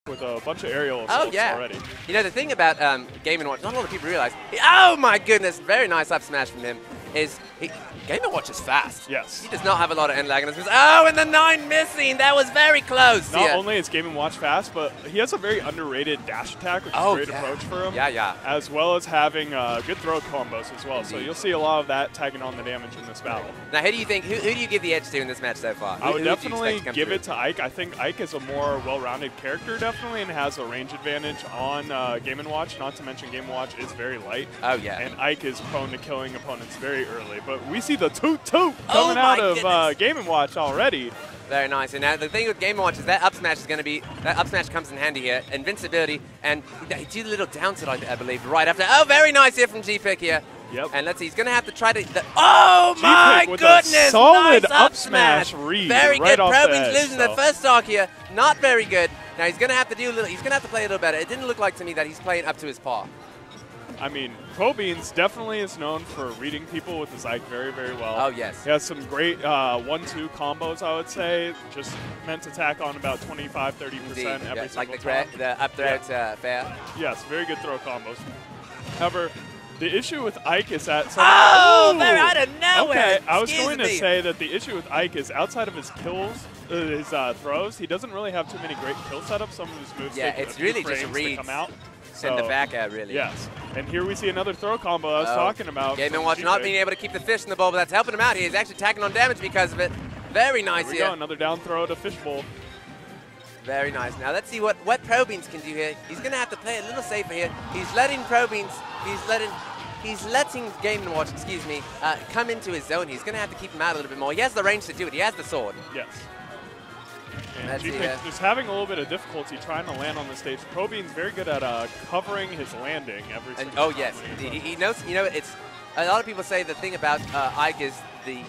with a bunch of aerial assaults already. You know, the thing about Game & Watch, not a lot of people realize, oh my goodness, very nice up smash from him, is Game & Watch is fast. Yes. He does not have a lot of end lag in his moves. Oh, and the 9 missing. That was very close. Not only is Game & Watch fast, but he has a very underrated dash attack, which is a great approach for him. Yeah. As well as having good throw combos as well. So you'll see a lot of that tagging on the damage in this battle. Now, who do you think, who do you give the edge to in this match so far? I would definitely give it to Ike. I think Ike is a more well-rounded character, definitely, and has a range advantage on Game & Watch. Not to mention Game & Watch is very light. Oh, yeah. And Ike is prone to killing opponents very early. But we see the toot-toot coming out of Game & Watch already. Very nice. And now the thing with Game & Watch is that up smash is going to be, that up smash comes in handy here. Invincibility, and he did a little down tilt, I believe, right after. Oh, very nice here from G-Pick here. Yep. And let's see, he's going to have to try to. Oh my goodness! A solid nice up smash read. Very right good. Off Probing's the losing the first stock here. Not very good. Now he's going to have to do a little. He's going to have to play a little better. It didn't look like to me that he's playing up to his paw. I mean, Probeans definitely is known for reading people with his Ike very, very well. Oh, yes. He has some great 1-2 combos, I would say. Just meant to tack on about 25-30% every single like time. the up throw fair. Yes, very good throw combos. However, the issue with Ike is that... Very out of nowhere. Okay, I was going to say that the issue with Ike is outside of his kills, his throws, he doesn't really have too many great kill setups. Some of his moves take it's a few really frames just reads. to come out. And the back air, really. Yes. And here we see another throw combo I was talking about. Game & Watch not being able to keep the fish in the bowl, but that's helping him out. He is actually tacking on damage because of it. Very nice here. We go, another down throw to Fishbowl. Very nice. Now let's see what Probeans can do here. He's going to have to play a little safer here. He's letting Probeans, he's letting Game & Watch, come into his zone. He's going to have to keep him out a little bit more. He has the range to do it. He has the sword. Yes. And G-Pick is having a little bit of difficulty trying to land on the stage. Probean's very good at covering his landing every single time. Oh, yes. He knows, you know, it's a lot of people say the thing about Ike is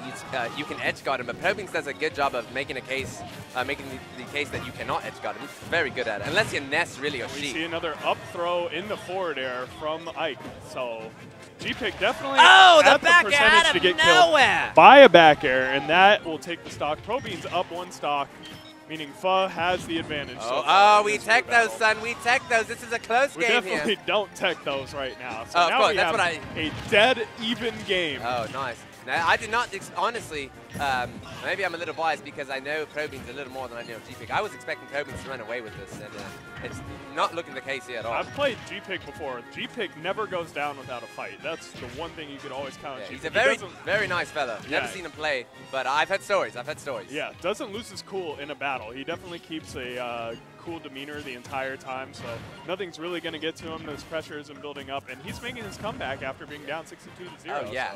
you can edge guard him, but Probeans does a good job of making a case, making the case that you cannot edge guard him. He's very good at it, unless you're Ness really or We see another up throw in the forward air from Ike. So G-Pick definitely the back air out of nowhere by a back air, and that will take the stock. Probean's up one stock, meaning Pho has the advantage. We tech those, son. We tech those. This is a close game here. We definitely don't tech those right now. So of now course, we that's have a dead even game. Oh, nice. Now, I did not, honestly, maybe I'm a little biased because I know Probeans a little more than I know G-Pick. I was expecting Probeans to run away with this, and it's not looking the case here at all. I've played G-Pick before. G-Pick never goes down without a fight. That's the one thing you could always count on G-Pick. He's a very nice fella. Never seen him play, but I've heard stories. Yeah, doesn't lose his cool in a battle. He definitely keeps a cool demeanor the entire time, so nothing's really going to get to him. Those pressure isn't building up, and he's making his comeback after being down 62-0. Oh, yeah.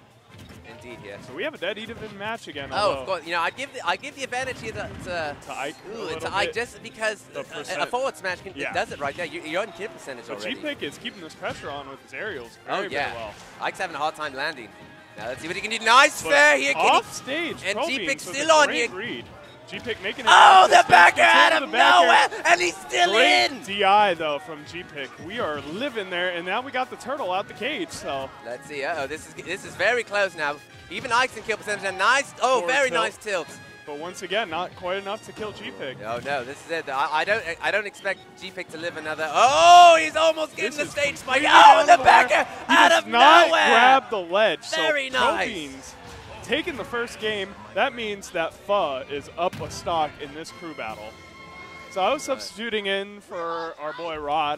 Indeed, yeah. So we have a dead even match again. Oh, of course. You know, I give the advantage here to Ike. To Ike just because a forward smash does it right there. You're on kill percentage already. G-Pick is keeping this pressure on with his aerials very well. Ike's having a hard time landing. Now let's see what he can do. Nice fair here, off stage. And G-Pick's still on here. G-Pick making it. Oh, the back air out of nowhere, and he's still in. DI though from G-Pick. We are living there, and now we got the turtle out the cage. So let's see. This is very close now. Even Ike's in kill percentage. And nice. Oh, very nice tilt. But once again, not quite enough to kill G-Pick. Oh no, this is it. I don't expect G-Pick to live another. Oh, he's almost getting the stage spike. Oh, and the back air out of nowhere. Grab the ledge. Very nice. Probeans taking the first game. That means that Pho is up a stock in this crew battle. So I was substituting in for our boy Rod.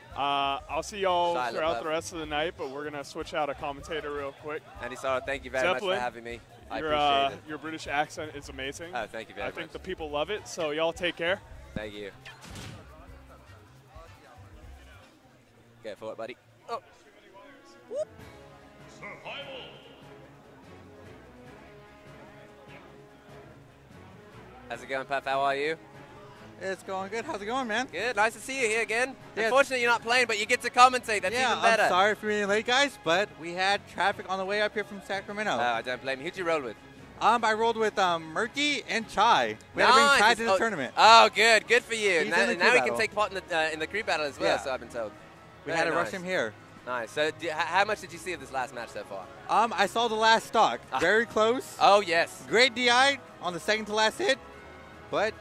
I'll see y'all throughout the rest of the night, but we're going to switch out a commentator real quick. Andy Sara, thank you very much for having me. I appreciate it. Your British accent is amazing. Oh, thank you very much. I think the people love it, so y'all take care. Thank you. Go for it, buddy. Oh. Whoop. How's it going, Puff? How are you? It's going good. How's it going, man? Good. Nice to see you here again. Yeah. Unfortunately, you're not playing, but you get to commentate. That's even better. I'm sorry for being late, guys, but we had traffic on the way up here from Sacramento. I don't blame you. Who'd you roll with? I rolled with Murky and Chai. We had to bring Chai to the tournament. Oh, good. Good for you. Now he can take part in the crew battle as well, so I've been told. We had to rush him here. Nice. So how much did you see of this last match so far? I saw the last stock. Very close. Oh, yes. Great DI on the second to last hit, but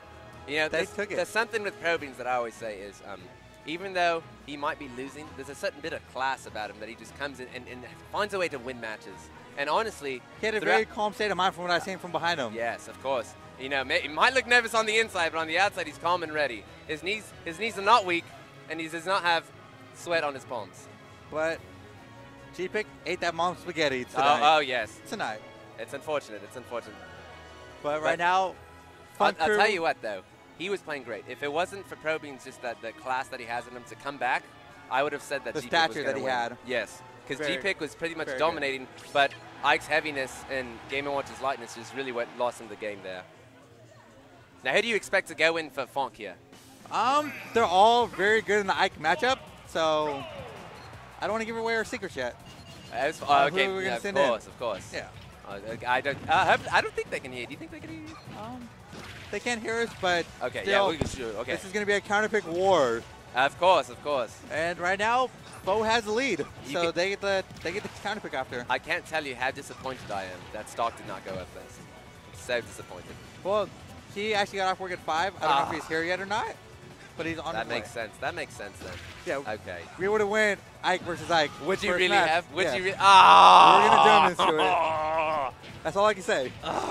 You know, They took it. there's something with Probeans that I always say is, even though he might be losing, there's a certain bit of class about him that he just comes in and finds a way to win matches. And honestly, he had a very calm state of mind from what I've seen from behind him. Yes, of course. You know, he might look nervous on the inside, but on the outside, he's calm and ready. His knees are not weak, and he does not have sweat on his palms. But G-Pick ate that mom's spaghetti tonight. Oh, yes. Tonight. It's unfortunate. It's unfortunate. But right now, I'll tell you what, though. He was playing great. If it wasn't for Probeans, just the class that he has in him to come back, I would have said that the G-Pick was stature that he win. had. Yes, because G-Pick was pretty much very dominating, but Ike's heaviness and Game & Watch's lightness is really what lost him the game there. Now, who do you expect to go in for Fonk here? They're all very good in the Ike matchup, so I don't want to give away our secrets yet. Okay, who we're gonna send of course. Yeah. I don't think they can hear. Do you think they can hear you? They can't hear us, but okay, still, yeah, okay. This is going to be a counterpick war. Of course. And right now, Foe has the lead, so they get the counterpick after. I can't tell you how disappointed I am that Stark did not go up first. I'm so disappointed. Well, he actually got off work at 5. I don't know if he's here yet or not, but he's on his way. That makes sense. That makes sense then. Yeah. Okay. We would have went Ike versus Ike. Would you really match. have? Would yeah. you really? We're going to jump into it. That's all I can say.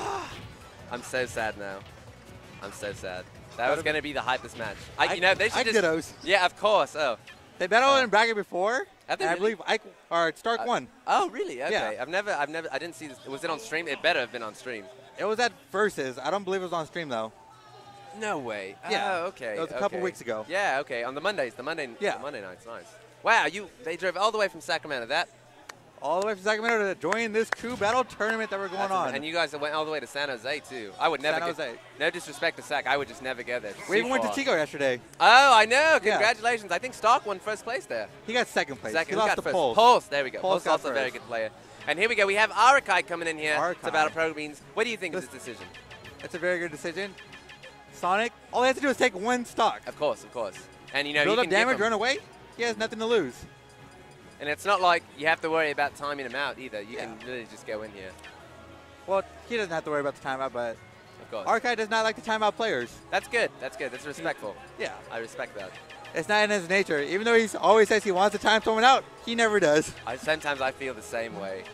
I'm so sad now. I'm so sad. That was going to be the hypest match. You know, they should Ike just. Dittos. Yeah, of course. Oh. They battled in bracket before, Have they and I really? believe Ike or Stark won. Oh, really? Okay. Yeah. I didn't see this. Was it on stream? It better have been on stream. It was at Versus. I don't believe it was on stream though. No way. Yeah. Oh, okay. It was a couple weeks ago. Yeah. Okay. On the Mondays. The Monday nights. Nice. Wow. They drove all the way from Sacramento. All the way from Sacramento to join this crew battle tournament that we're going on. And you guys went all the way to San Jose too. I would never. San Jose. No disrespect to Sac. I would just never go there. We even went to Chico yesterday. Oh, I know. Congratulations. I think Stark won first place there. He got second place. Second. He lost to Pulse. Pulse. There we go. Pulse Pulse also a very good player. And here we go. We have Arakai coming in here to battle Probeans. What do you think of this decision? It's a very good decision. Sonic, all he has to do is take one stock. Of course. And you know, build you up can damage, run away. He has nothing to lose. And it's not like you have to worry about timing him out either. You can really just go in here. Well, he doesn't have to worry about the timeout, but of course. Arkai does not like to timeout players. That's good. That's respectful. Yeah. I respect that. It's not in his nature. Even though he always says he wants to time someone out, he never does. Sometimes I feel the same way.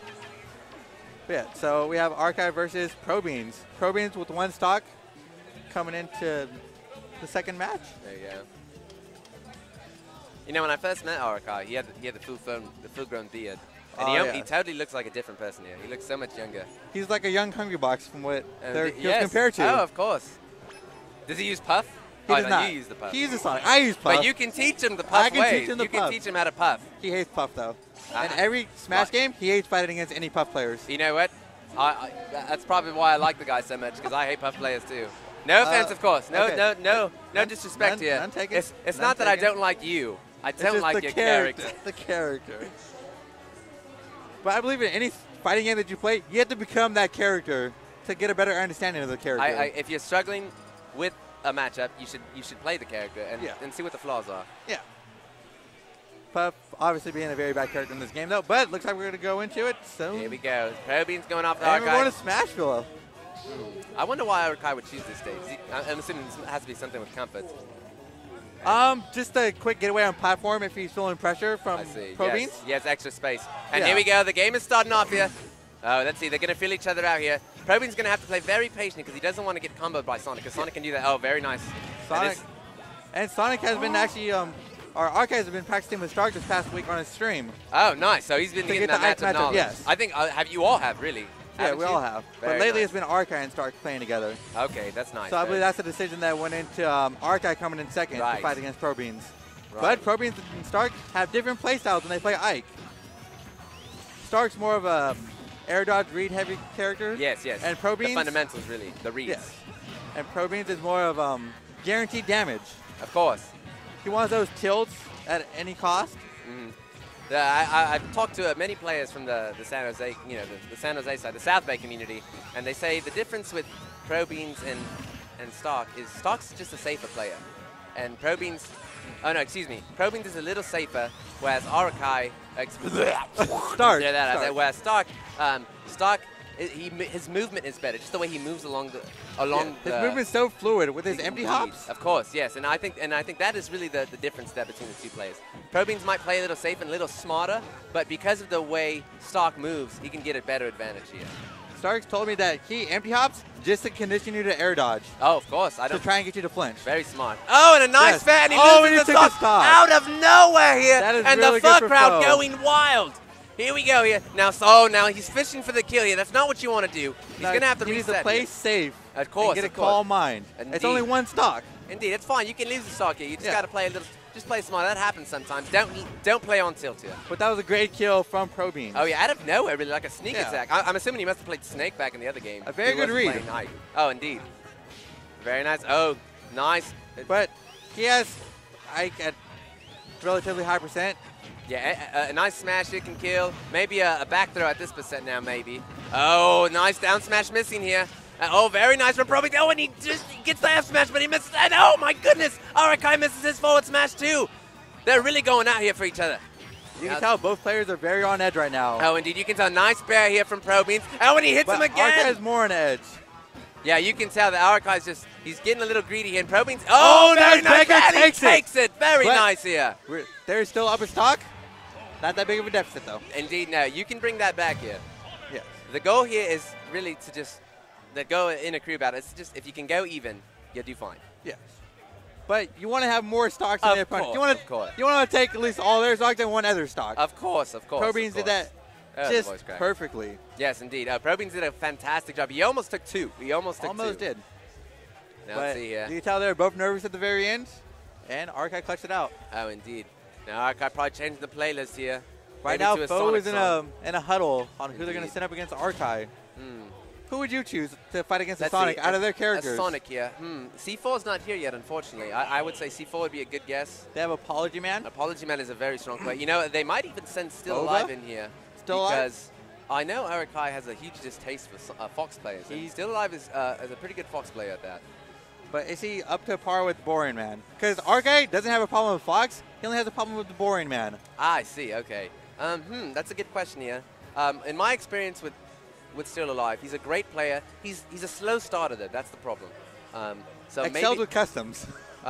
But yeah, so we have Arkai versus Probeans. Probeans with one stock coming into the second match. There you go. You know, when I first met Arakai, he had the full-grown beard. And he totally looks like a different person here. He looks so much younger. He's like a young Hungry Box from what he was compared to. Oh, of course. Does he use Puff? He does not. You use the Puff. He uses Sonic. I use Puff. But you can teach him the Puff ways. Teach him the you can teach him how to Puff. He hates Puff, though. In every Smash game, he hates fighting against any Puff players. You know what? That's probably why I like the guy so much, because I hate Puff players too. No offense, of course. No disrespect here. It's not that I don't like you. I don't like your character. The character. But I believe in any fighting game that you play, you have to become that character to get a better understanding of the character. If you're struggling with a matchup, you should play the character and see what the flaws are. Yeah. Puff obviously being a very bad character in this game, though. But looks like we're going to go into it. So here we go. Probeans going off the and Arkai. we're going to Smashville. I wonder why Arakai would choose this stage. I'm assuming it has to be something with comfort. Just a quick getaway on platform if he's feeling pressure from Probeans. Yes, he has extra space. And here we go. The game is starting off here. Oh, let's see. They're going to feel each other out here. Probeans going to have to play very patiently because he doesn't want to get comboed by Sonic, because Sonic can do that. Oh, very nice. And Sonic has been actually, our Arkai has been practicing with Stark this past week on his stream. Oh, nice. So he's been getting that matchup knowledge. Yes. I think you all have, really. Yeah, we all have. But lately it's been Arkai and Stark playing together. Okay, that's nice. So I believe that's the decision that went into Arkai coming in second to fight against Probeans. Right. But Probeans and Stark have different playstyles when they play Ike. Stark's more of a air dodge read heavy character. Yes. And Probeans, the fundamentals, really, the reads. Yes. And Probeans is more of guaranteed damage. Of course. He wants those tilts at any cost. Mm-hmm. I've talked to many players from the San Jose, the San Jose side, the South Bay community, and they say the difference with Probeans and Stark is Stark's just a safer player, and Probeans, Probeans is a little safer, whereas Arakai, Stark. whereas Stark his movement is better, just the way he moves along the his movement's so fluid with his empty hops. Of course, yes, and I think that is really the difference there between the two players. Probeans might play a little safe and a little smarter, but because of the way Stark moves, he can get a better advantage here. Starks told me that he empty hops just to condition you to air dodge. Oh, of course. I don't. To try and get you to flinch. Very smart. Oh, and a nice fair, and he loses the stock out of nowhere here, that is and really the FUT good crowd going wild. Here we go here. Now, now he's fishing for the kill here. That's not what you want to do. He's going to have to reset. You need to play safe. Of course. And get a calm mind. Indeed. It's only one stock. Indeed. It's fine. You can lose the stock here. You just got to play a little. Just play smart. That happens sometimes. Don't play on tilt here. But that was a great kill from Probeans. Oh, yeah. Out of nowhere, really, like a sneak attack. I'm assuming he must have played Snake back in the other game. A very good read. Oh, indeed. Very nice. Oh, nice. But he has Ike at relatively high percent. Yeah, a nice smash it can kill. Maybe a back throw at this percent now, maybe. Oh, nice down smash missing here. Oh, very nice from Probeans. Oh, and he just gets the F smash, but he misses. And oh, my goodness. Arakai misses his forward smash, too. They're really going out here for each other. You can tell both players are very on edge right now. Oh, indeed. You can tell. Nice bear here from Probeans. Oh, and he hits him again. Arakai's more on edge. Yeah, you can tell that Arakai's just, he's getting a little greedy here. And Probeans, very nice. And he takes it. Very nice here. They're still up in stock. Not that big of a deficit, though. Indeed, no. You can bring that back here. Yes. The goal here is really to just, the goal in a crew battle is just, if you can go even, you'll do fine. Yes. But you want to have more stocks than their opponent. You want to take at least all their stocks and one other stock. Of course. Probeans did that just perfectly. Yes, indeed. Probeans did a fantastic job. He almost took two. Almost did. Now let's see here. You can tell they were both nervous at the very end, and Arakai clutched it out. Oh, indeed. Now Arakai probably changed the playlist here. Right now, Foe is in a huddle on who they're going to send up against Arakai. Who would you choose to fight against a Sonic out of their characters? A Sonic here. C4's not here yet, unfortunately. I would say C4 would be a good guess. They have Apology Man? Apology Man is a very strong player. You know, they might even send Still Alive in here. Still Alive? Because I know Arakai has a huge distaste for Fox players. Still Alive is a pretty good Fox player at that. But is he up to par with Boring Man? Because Arakai doesn't have a problem with Fox. He only has a problem with the Boring Man. I see. Okay. That's a good question here. In my experience with Still Alive, he's a great player. He's a slow starter, though. That's the problem. So excelled with customs.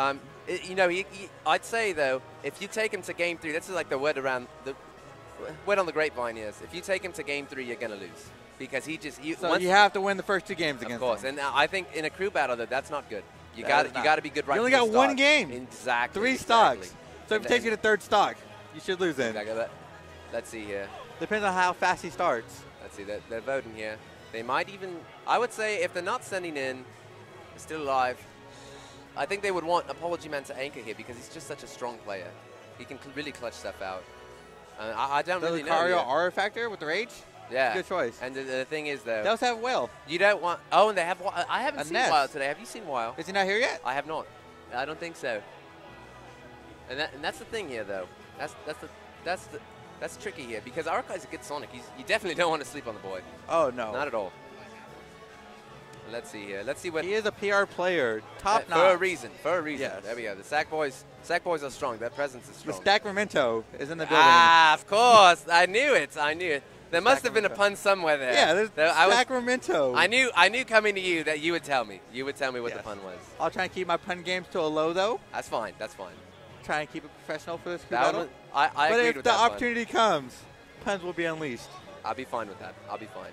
I'd say, though, if you take him to Game 3, that's like the word around the word on the grapevine is, if you take him to Game 3, you're going to lose. Because you have to win the first two games against him. Of course. And I think in a crew battle, though, that's not good. You got to be good right from the start. You only got one game. Exactly. 3 stocks. So if it takes you to third stock, you should lose in. Let's see here. Depends on how fast he starts. Let's see. They're voting here. They might even, I would say, if they're not sending in Still Alive, I think they would want Apology Man to anchor here because he's just such a strong player. He can really clutch stuff out. I don't really know. Lucario R Factor with the Rage? Yeah. Good choice. And the thing is, though. They also have Whale. You don't want. Oh, and they have. I haven't seen Wile today. Have you seen Wile? Is he not here yet? I have not. I don't think so. And that's the thing here, though. That's tricky here because Arakai's a good Sonic. You definitely don't want to sleep on the boy. Oh no. Not at all. Let's see here. Let's see what. He is a PR player. Top notch. For a reason. Yes. There we go. The Sack Boys are strong. Their presence is strong. The Stackramento is in the building. Ah, of course. I knew it. There must have been a pun somewhere there. Yeah, there's Stackramento. I knew coming to you that you would tell me. You would tell me what the pun was. I'll try and keep my pun games to a low, though. That's fine. Try and keep it professional for this battle. I but agreed if with the that opportunity comes, puns will be unleashed. I'll be fine with that. I'll be fine.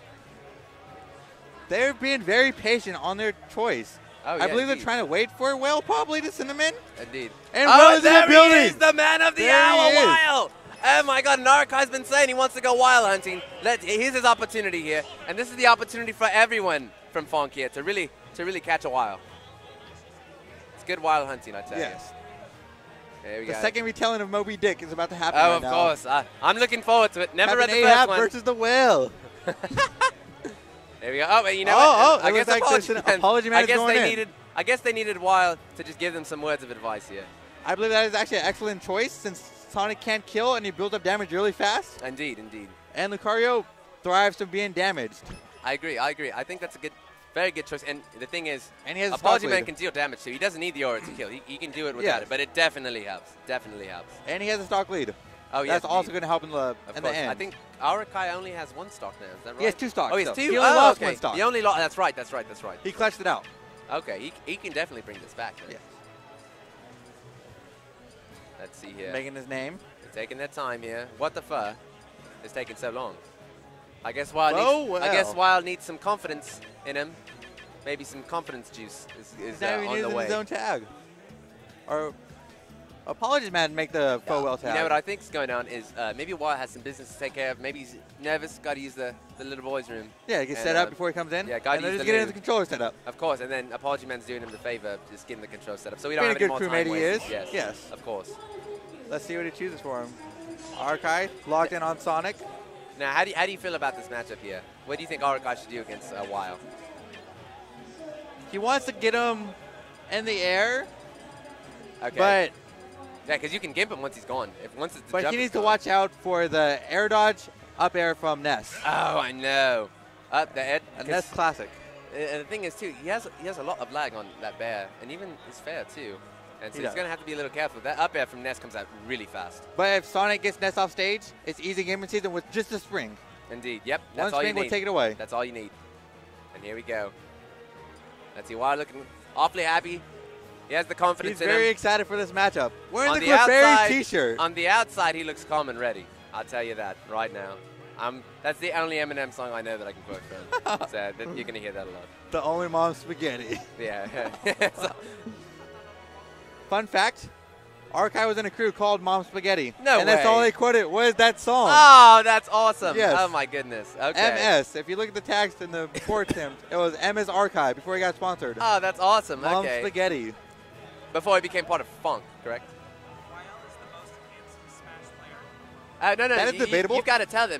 They're being very patient on their choice. Oh, yeah, I believe they're trying to wait for Will probably to send him in. Indeed. And Will is in the building. He is the man of the hour, Wile. Oh my God, Narakai's been saying he wants to go Wile hunting. Here's his opportunity here, and this is the opportunity for everyone from Fonk here to really catch a Wile. It's good Wile hunting, I tell you. Yes. There we go. The second retelling of Moby Dick is about to happen right now. Oh, of course. I'm looking forward to it. Never read the first one. versus the Whale. There we go. Oh, you know what? I guess Apology Man is going in. I guess they needed Wile to just give them some words of advice here. I believe that is actually an excellent choice since Sonic can't kill and he builds up damage really fast. Indeed. And Lucario thrives from being damaged. I agree. I think that's a very good choice. And the thing is, and he has Apology Man can deal damage too. He doesn't need the aura to kill. He can do it without it, but it definitely helps. And he has a stock lead. Oh, yeah. That's also going to help in the end. I think Arakai only has one stock now. Is that right? He has 2 stocks. Oh, he has 2? He only lost okay. 1 stock. He only lost. That's right. He clutched it out. Okay, he can definitely bring this back. Yeah. Let's see here. Making his name. They're taking their time here. What the fuck is taking so long? I guess Wild needs some confidence in him. Maybe some confidence juice is on the way. His own tag. Or apologies, man, make the Fowell tag. You know what I think is going on is maybe Wild has some business to take care of. Maybe he's nervous, got to use the little boy's room. Yeah, get set up before he comes in. Yeah, got to use just get the controller set up. Of course, and then Apology Man's doing him the favor, just getting the control set up. So we don't have any more time wasted. He is. Yes, of course. Let's see what he chooses for him. Arakai locked in on Sonic. Now, how do you feel about this matchup here? What do you think Arakai should do against Wild? He wants to get him in the air. Okay. But yeah, because you can gimp him once he's gone. But he needs to watch out for the air dodge up air from Ness. Oh, I know. Up the head. Ness classic. And the thing is too, he has a lot of lag on that bear, and even his fair too. And so he's going to have to be a little careful. That up air from Ness comes out really fast. But if Sonic gets Ness off stage, it's easy gaming season with just a spring. Indeed. Yep. One spring will take it away. That's all you need. And here we go. Let's see. Wild looking awfully happy. He has the confidence in him. He's very excited for this matchup. Wearing the Clefairy t-shirt. On the outside, he looks calm and ready. I'll tell you that right now. That's the only Eminem song I know that I can quote from. So you're going to hear that a lot. The only Mom Spaghetti. Yeah. Fun fact, Arakai was in a crew called Mom Spaghetti. No way. And that's all they quoted was that song. Oh, that's awesome. Yes. Oh, my goodness. Okay. MS. If you look at the tags in the before attempt, it was MS Archive before he got sponsored. Oh, that's awesome. Mom okay. Spaghetti. Before he became part of Funk, correct? Wild is the most handsome Smash player. No. That is debatable. You've got to tell them.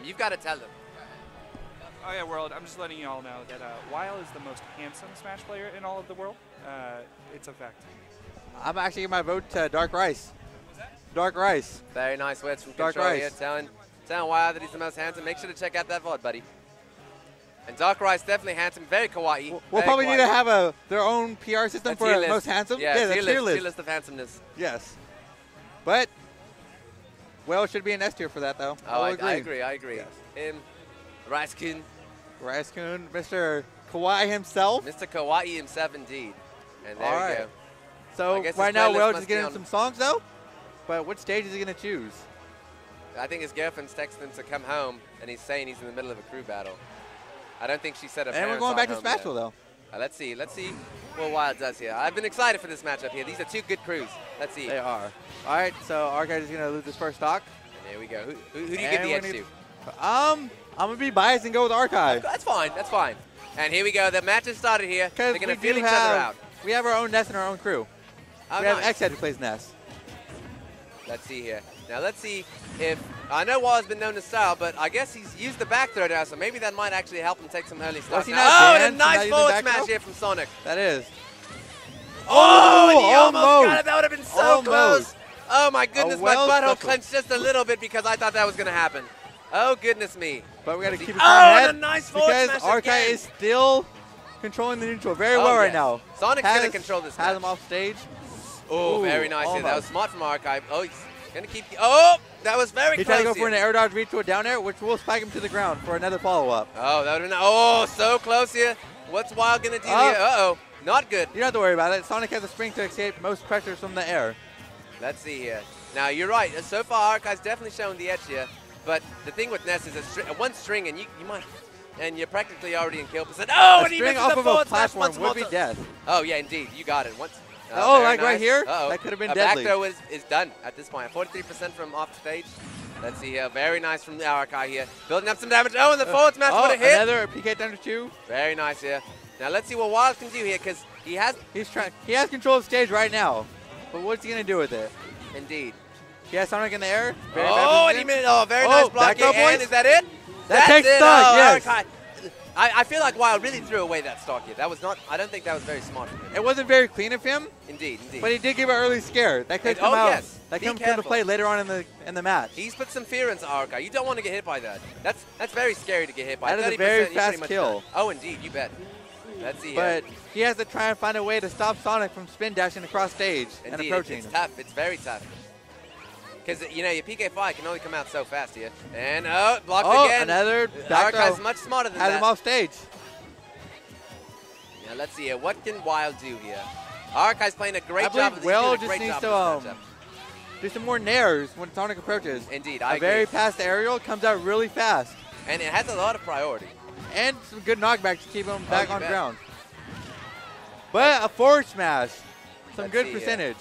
Oh yeah, World. I'm just letting you all know that Wild is the most handsome Smash player in all of the world. It's a fact. I'm actually giving my vote to Dark Rice. Dark Rice. Very nice words from Dark Control Rice. here, telling Wild that he's the most handsome. Make sure to check out that VOD, buddy. And Dark Rice, definitely handsome, very kawaii. We'll probably need to have their own PR system for most handsome. Yeah, the tier list of handsomeness. Yes. But, well, it should be an S tier for that, though. Oh, I agree. Yes. Rice-kun. Rice-kun, Mr. Kawaii himself. Mr. Kawaii himself, indeed. And there we go. So, right now, Will just getting some songs, though. But what stage is he going to choose? I think his girlfriend's texting him to come home, and he's saying he's in the middle of a crew battle. I don't think she said a. And we're going back to Smashville, though. Let's see what Wild does here. I've been excited for this matchup here. These are 2 good crews. Let's see. They are. All right, so Archive is going to lose his first stock. And here we go. Who do you give the edge to? I'm going to be biased and go with Archive. That's fine. And here we go. The match has started here. They're going to feel each other out. We have our own Ness and our own crew. We have X-Head who plays Ness. Let's see here. Now let's see if, I know Wall has been known to style, but I guess he's used the back throw now, so maybe that might actually help him take some early stocks. Oh, and a nice forward smash here from Sonic. That is. Oh, and he almost got it. That would have been so close. Oh my goodness, my butthole clenched just a little bit because I thought that was going to happen. Oh, goodness me. But we got to keep it calm head and a nice forward smash because Archive is still controlling the neutral very well right now. Sonic's going to control this match. Has him off stage. Oh, very nice here. That was smart from Archive. Oh, he's going to keep. Oh, that was very close. He tried to go for an air dodge reach to a down air, which will spike him to the ground for another follow-up. Oh, that would have been. Oh, so close here. What's Wild going to do here? Uh-oh. Not good. You don't have to worry about it. Sonic has a spring to escape most pressures from the air. Let's see here. Now, you're right. So far, Archive's definitely showing the edge here. But the thing with Ness is one string, and you might. And you're practically already in kill percent. Oh, and he misses the forward smash once more. Would be death. Oh, yeah, indeed. You got it. Once. Like right here? That could have been deadly. Back throw is done at this point. 43% from off stage. Let's see here. Very nice from the Arakai here. Building up some damage. Oh, and the forward smash would have hit. Another PK down to 2. Very nice here. Now let's see what Wild can do here, because he has control of the stage right now. But what's he gonna do with it? Indeed. He has Sonic in the air. Very nice block here. And is that it? That takes stock, yes. Arakai. I feel like Wild really threw away that stock here. That was not. I don't think that was very smart of him. It wasn't very clean of him. Indeed. But he did give an early scare. That could come out. Yes. That comes into play later on in the match. He's put some fear into Arakai. You don't want to get hit by that. That's very scary to get hit by. That is a very fast kill. Done. Oh, indeed. You bet. Let's see. But he has to try and find a way to stop Sonic from spin dashing across stage and approaching. It's tough. It's very tough. Because, you know, your PK5 can only come out so fast here. And, blocked again. Another back Archive's throw. much smarter than Has that. him off stage. Now, let's see here. What can Wild do here? Archive's playing a great job. He's Will doing a just great needs job to of this matchup. do some more nairs when Sonic approaches. Indeed, A very fast aerial comes out really fast. And it has a lot of priority. And some good knockbacks to keep him back on bet. ground. But a forward smash. Some Let's good see, percentage.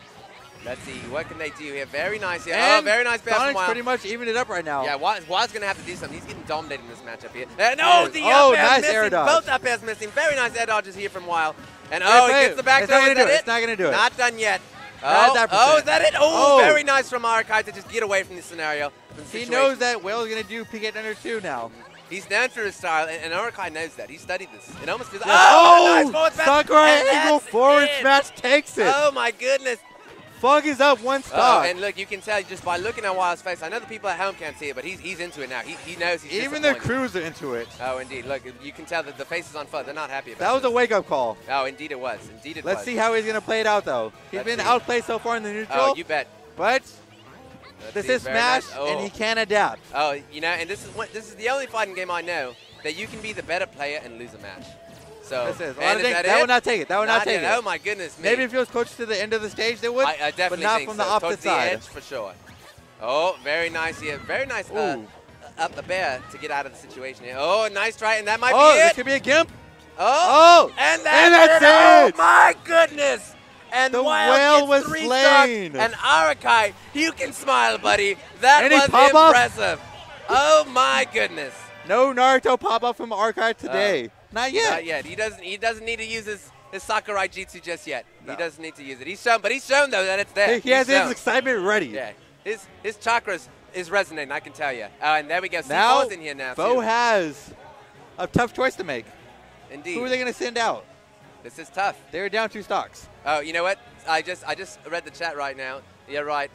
Let's see, what can they do here? Very nice here. And very nice pass from Sonic's Wild. pretty much evened it up right now. Yeah, Wild's going to have to do something. He's getting dominated in this matchup here. No, the Oh, up air's nice missing. air dodge. Both up airs missing. Very nice air dodges here from Wild. And he gets the back It's not throw. gonna do it. Is It's not gonna do it. Not done yet. Not that Is that it? Oh, Oh. very nice from Archive to just get away from this scenario. He knows that Whale's going to do PK under 2 now. He's known for his style, and Archive knows that. He studied this. It almost feels Oh, nice forward smash. Sakurai And angle that's forward it. smash takes it. Oh, my goodness. Fug is up one stock. And look, you can tell just by looking at Wild's face. I know the people at home can't see it, but he's into it now. He knows he's Even the disappointed. crews are into it. Oh, indeed. Look, you can tell that the faces on FUT, they're not happy about That was a wake-up call. Oh, indeed it was. Indeed it was. Let's see how he's going to play it out, though. He's Let's been see. outplayed so far in the neutral. Oh, you bet. But Let's this see, is very Smash, nice. and he can adapt. Oh, you know, and this is the only fighting game I know that you can be the better player and lose a match. So, This is. and is That would not take it. That would not take yet. it. Oh, my goodness me. Maybe if it was closer to the end of the stage, they would. I definitely but not think from so. the opposite Towards side. the edge for sure. Oh, very nice here. Very nice up the bear to get out of the situation here. Oh, nice try, and that might be This it. could be a gimp. Oh, and that's it. Oh, my goodness. And The Wild whale gets was 3 slain. stocks, and Arakai, you can smile, buddy. That Any was pop-up? impressive. Oh, my goodness. No Naruto pop-up from Archive today. Not yet. Not yet. He doesn't need to use his Sakurai Jutsu just yet. No. He doesn't need to use it. He's shown though that it's there. He has He's his shown. excitement ready. Yeah. His chakras is resonating, I can tell you. And there we go. Now, C4's in here now, Bo too. has a tough choice to make. Indeed. Who are they going to send out? This is tough. They're down 2 stocks. Oh, you know what? I just read the chat right now. You're right.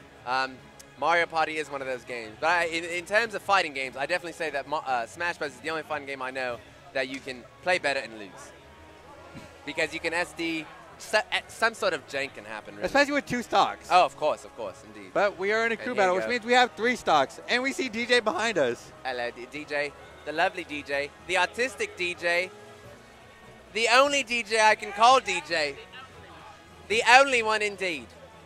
Mario Party is one of those games. But in terms of fighting games, I definitely say that Smash Bros. Is the only fighting game I know that you can play better and lose. Because you can SD, some sort of jank can happen, really. Especially with 2 stocks. Oh, of course, indeed. But we are in a crew And here battle, you which go. means we have 3 stocks. And we see DJ behind us. Hello, DJ. The lovely DJ. The artistic DJ. The only DJ I can call DJ. The only one indeed.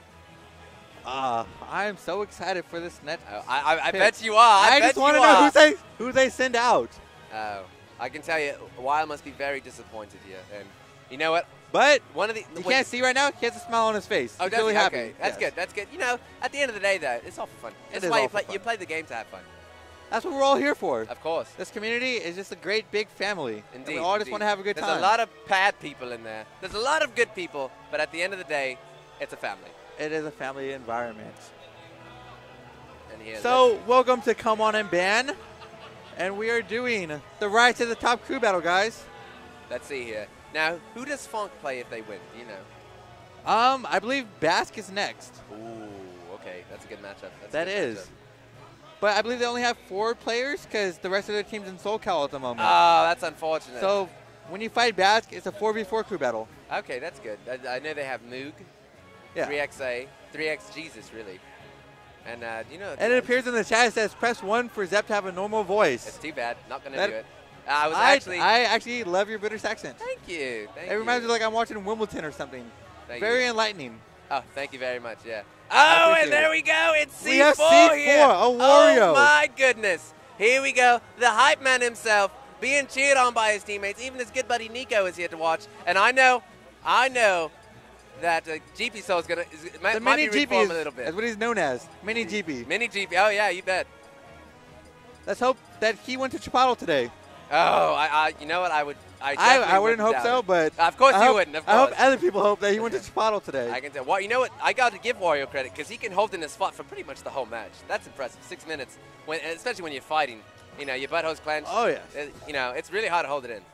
I am so excited for this net. Oh, I pitch. bet you are. I bet just want to you are. know who they send out. Oh, I can tell you, Wild must be very disappointed here. And you know what? But One of the you can't see right now. He has a smile on his face. Oh, He's does really he? happy. Okay, that's Yes. good. That's good. You know, at the end of the day, though, it's all for fun. It That's is why all for you fun. play the game to have fun. That's what we're all here for. Of course. This community is just a great big family. Indeed. And we all just indeed. want to have a good There's time. a lot of bad people in there. There's a lot of good people, but at the end of the day, it's a family. It is a family environment. And here, So, welcome to Come On and Ban. And we are doing the Rise to the Top crew battle, guys. let's see here. Now, who does Funk play if they win? Do you know? I believe Basque is next. Ooh, okay. That's a good matchup. That's a That good is. matchup. But I believe they only have 4 players because the rest of their team's in SoulCal at the moment. Oh, that's unfortunate. So, when you fight Basque, it's a 4v4 crew battle. okay, that's good. I know they have Moog, Yeah. 3XA, 3X Jesus, really. And, you know. And it appears in the chat, it says press 1 for Zep to have a normal voice. It's too bad. Not going to That- do it. I I actually love your British accent. Thank you. Thank It you. reminds me like I'm watching Wimbledon or something. Thank Very you. enlightening. Oh, thank you very much, yeah. I Oh, appreciate and there it. we go. It's C4 We have C4, here. a Wario. Oh, my goodness. Here we go. The hype man himself being cheered on by his teammates. Even his good buddy Nico is here to watch. And I know that GP Soul is going to might The be mini GP reform is a little bit. that's what he's known as. Mini GP. Mini GP. Oh, yeah, you bet. Let's hope that he went to Chipotle today. Oh, you know what? I I wouldn't hope so, but Of course I you hope- wouldn't, of I hope course. other people hope that he went to Chipotle today. I can tell. Well, you know what? I got to give Wario credit because he can hold in his spot for pretty much the whole match. That's impressive. 6 minutes, especially when you're fighting. You know, your butthole's clenched. Oh, yes. You know, it's really hard to hold it in.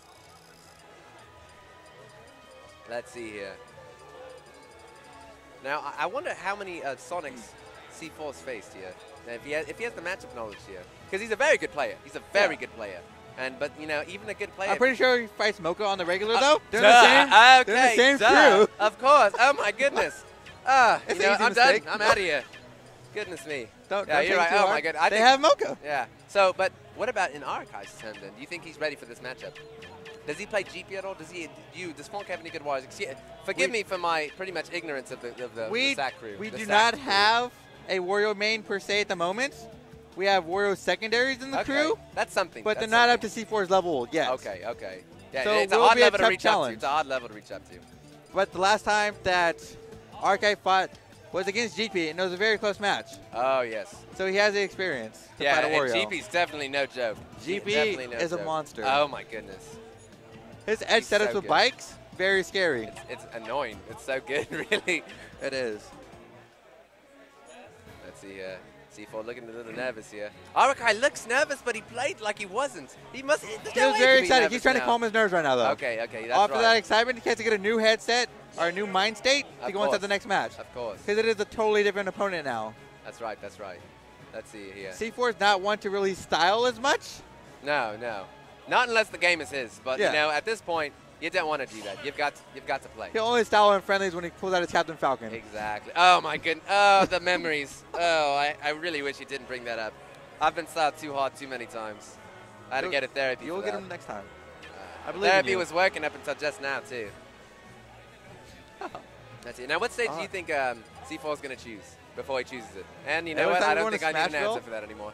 Let's see here. Now, I wonder how many Sonics C4's faced here. And if he has the matchup knowledge here, because he's a very good player. He's a very good player. But you know, even a good player. I'm pretty sure he fights Mocha on the regular though. They're Duh. in the same duh. crew. Of course. Oh my goodness. You It's know, an easy I'm done. mistake. I'm out of here. Goodness me. Don't you're take it right. too Oh hard. my god. They have Mocha. Yeah. So, but what about in Archive's turn then? Do you think he's ready for this matchup? Does he play GP at all? Does Fonk have any good warriors? Forgive me for my pretty much ignorance of the SAC crew. We do not have a Wario main per se at the moment. We have Wario secondaries in the crew. That's something. But they're not up to C4's level yet. Okay, okay. Yeah, so it's a hard level to reach challenge. up to. It's a hard level to reach up to. But the last time that Archive fought was against GP, and it was a very close match. Oh, yes. So he has the experience to fight a Wario. And GP's definitely no joke. GP is a monster. Oh, my goodness. His edge setups with bikes, very scary. It's annoying. It's so good, really. It is. Let's see C4 looking a little nervous here. Arakai looks nervous, but he played like he wasn't. He was very excited. He's trying to calm his nerves right now, though. Okay, that's After that excitement, he has to get a new headset or a new mind state to go into the next match. Of course. Because it is a totally different opponent now. That's right. Let's see here. C4 is not one to really style as much. No. Not unless the game is his. But, you know, at this point, you don't want to do that. You've got to play. He'll only style in friendlies when he pulls out his Captain Falcon. Exactly. Oh, my goodness. Oh, the memories. Oh, I really wish he didn't bring that up. I've been styled too hard too many times. I had to get a therapy. You'll get him next time. I believe therapy was working up until just now, too. That's it. Now, what stage do you think C4 is going to choose before he chooses it? And you know what? I don't think I need an answer for that anymore.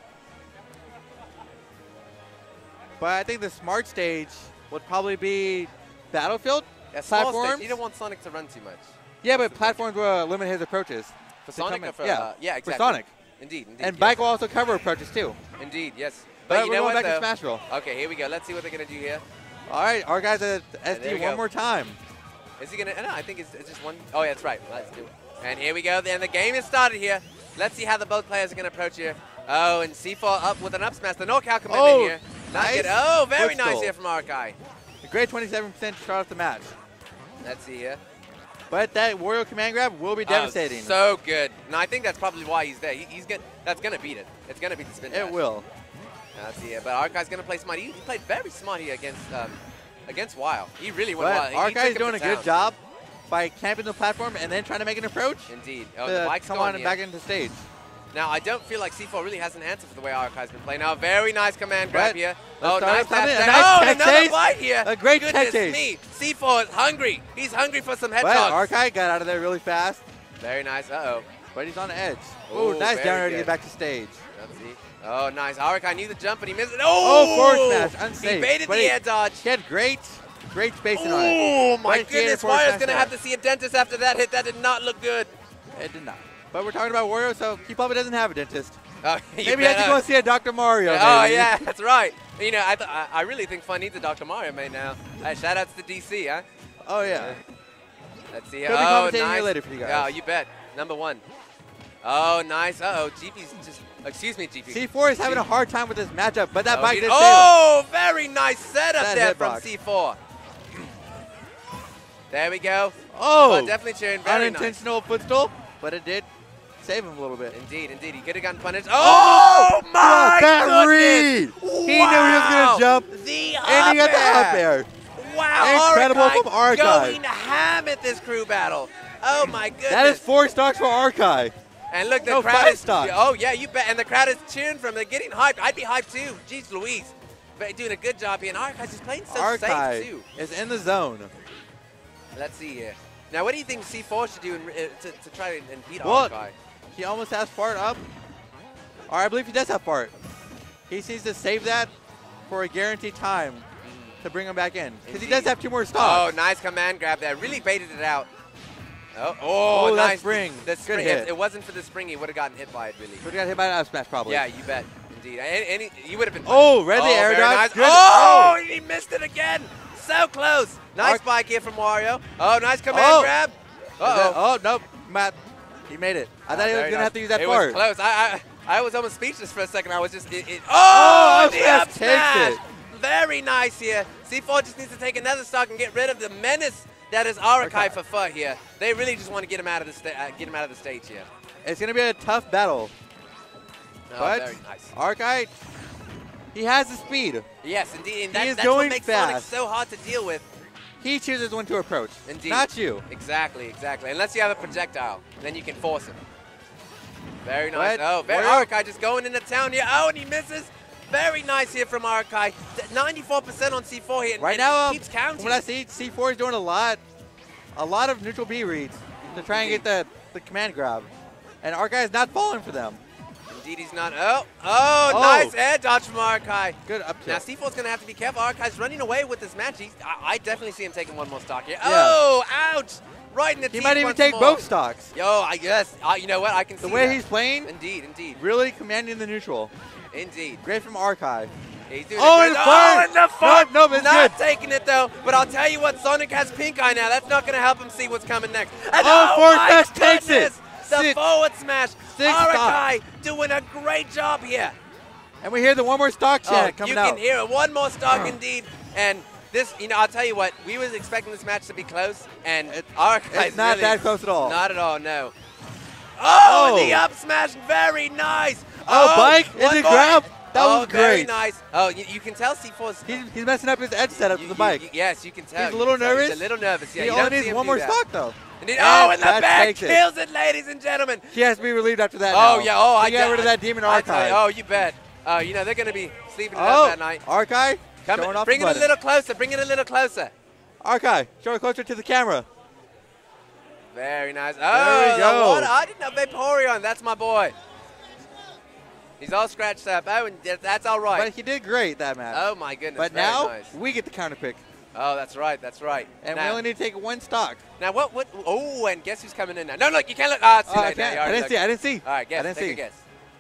But I think the smart stage would probably be Battlefield. Yeah, platforms. You don't want Sonic to run too much. Yeah, but platforms will limit his approaches. For Sonic or for, yeah, exactly. For Sonic. Indeed. And bike will also cover approaches, too. Indeed, yes. But you we're know going what, back to Smashville. Okay, here we go. Let's see what they're going to do here. All right, our guys at SD one more time. Is he going to? No, I think it's just one. Oh, yeah, that's right. Let's do it. And here we go. And the game has started here. Let's see how the both players are going to approach here. Oh, and C4 up with an up smash. The knockout commitment here. Nice. Oh, very nice here from Arkai. A great 27% start off the match. Let's see here. But that Wario command grab will be devastating. So good. No, I think that's probably why he's there. That's going to beat it. It's going to beat the spin dash. It will. Let's see here. But Arkai's going to play smart. He played very smart here against Wild. He really went well. Arkai's doing a good job by camping the platform and then trying to make an approach. Indeed. Oh, the bike's come on and back into stage. Now, I don't feel like C4 really has an answer for the way Arkai's been playing. Now, very nice command grab here. Oh, nice dash. Another bite here. A great tech chase. Me. C4 is hungry. He's hungry for some headshots. But Arkai got out of there really fast. Very nice. Uh-oh. But he's on the edge. Oh, nice down air to get back to stage. Let's see. Oh, nice. Arkai knew the jump, but he missed it. Oh, forward smash. Unsafe. He baited the air dodge. He had great spacing on it. Oh, my goodness. Wario's going to have to see a dentist after that hit. That did not look good. It did not. But we're talking about Wario, so he probably doesn't have a dentist. Oh, maybe he has to go see a Dr. Mario. Oh, yeah, that's right. You know, I really think Fun needs a Dr. Mario main now. Shout outs to DC, huh? Oh, yeah. Let's see. He'll be commentating here later for you guys. Oh, you bet. Number one. Oh, nice. Uh-oh. GP's just... Excuse me, GP. C4 is having a hard time with this matchup, but that bike did save him. Very nice setup there from C4. There we go. Oh, definitely cheering. Very unintentional footstool, but it did save him a little bit. Indeed. He could have gotten punished. Oh, my that read! Wow. He knew he was going to jump, and he got the up air. Wow, incredible from Arkai. Going ham at this crew battle. Oh, my goodness. That is 4 stocks for Arkai. And look, the crowd is... Stocks. Oh, yeah, you bet. And the crowd is cheering for him. They're getting hyped. I'd be hyped, too. Jeez Louise. But doing a good job here. And Arkai's just playing so safe, too. Is in the zone. Let's see here. Now, what do you think C4 should do to try and beat Arkai? He almost has fart up. Or I believe he does have fart. He needs to save that for a guaranteed time to bring him back in. Because he does have 2 more stocks. Oh, nice command grab there. Really baited it out. Oh, nice. Spring. The spring. If it wasn't for the spring, he would have gotten hit by it, really. Would have gotten hit by an up smash, probably. Yeah, you bet. Indeed. And he would have been... Oh, read the air dodge. Nice. Oh, he missed it again. So close. Nice spike here from Wario. Oh, nice command grab. Oh, nope. Matt, he made it. I thought he was going to have to use that fart. It was close. I was almost speechless for a second. I was just... the up smash. Takes it. Very nice here. C4 just needs to take another stock and get rid of the menace that is Arkai for FUT here. They really just want to get him out of the stage here. It's going to be a tough battle. But very nice. Arkai, he has the speed. Yes, indeed. And that's what makes Sonic so hard to deal with. He chooses when to approach. Indeed. Not you. Exactly. Unless you have a projectile, then you can force him. Very nice. What? Oh, Arakai just going into town here. Oh, and he misses. Very nice here from Arakai. 94% on C4 here. Right now, keeps counting. when I see C4 is doing a lot of neutral B reads to try and get the command grab. And Arakai is not falling for them. Indeed, he's not. Oh, nice air dodge from Arakai. Good up Now, C4's going to have to be careful. Arakai's running away with this match. I definitely see him taking one more stock here. Yeah. Oh, ouch. Right in the teeth. He might even take both stocks. Yo, I guess. You know what? I can see the way that. he's playing. Indeed. Really commanding the neutral. Indeed. Great from Arakai. He's doing Oh, it. in the front. In the front. No, it's not good. taking it, though. But I'll tell you what, Sonic has pink eye now. That's not going to help him see what's coming next. And forward my smash takes it. The Six. forward smash. Six Arakai doing a great job here. And we hear the one more stock chant coming out. You can hear it. One more stock indeed. And this, I'll tell you what, we was expecting this match to be close, and Arakai It's not that close at all. Not at all, no. Oh, and the up smash, very nice. Bike in the grab. That was very great. nice. Oh, you can tell C4's... He's messing up his edge setup to the bike. Yes, you can tell. He's a little nervous. He's a little nervous, yeah. He only needs one more stock, though. And the back takes kills it, ladies and gentlemen. He has to be relieved after that. Oh, now. yeah. Oh, he got rid of that demon Archive. Oh, you bet. They're going to be sleeping it up that night. Archive, bring it a little closer. Bring it a little closer. Archive, show it closer to the camera. Very nice. There we go. I didn't know Vaporeon. That's my boy. He's all scratched up. Oh, and that's all right. But he did great that match. Oh, my goodness. But very now, nice. we get the counter pick. Oh, that's right. That's right. And we only need to take one stock. Now, what? Oh, and guess who's coming in now? No, look, you can't look. It's too late now. I didn't see. All right, guess. I didn't see. A guess.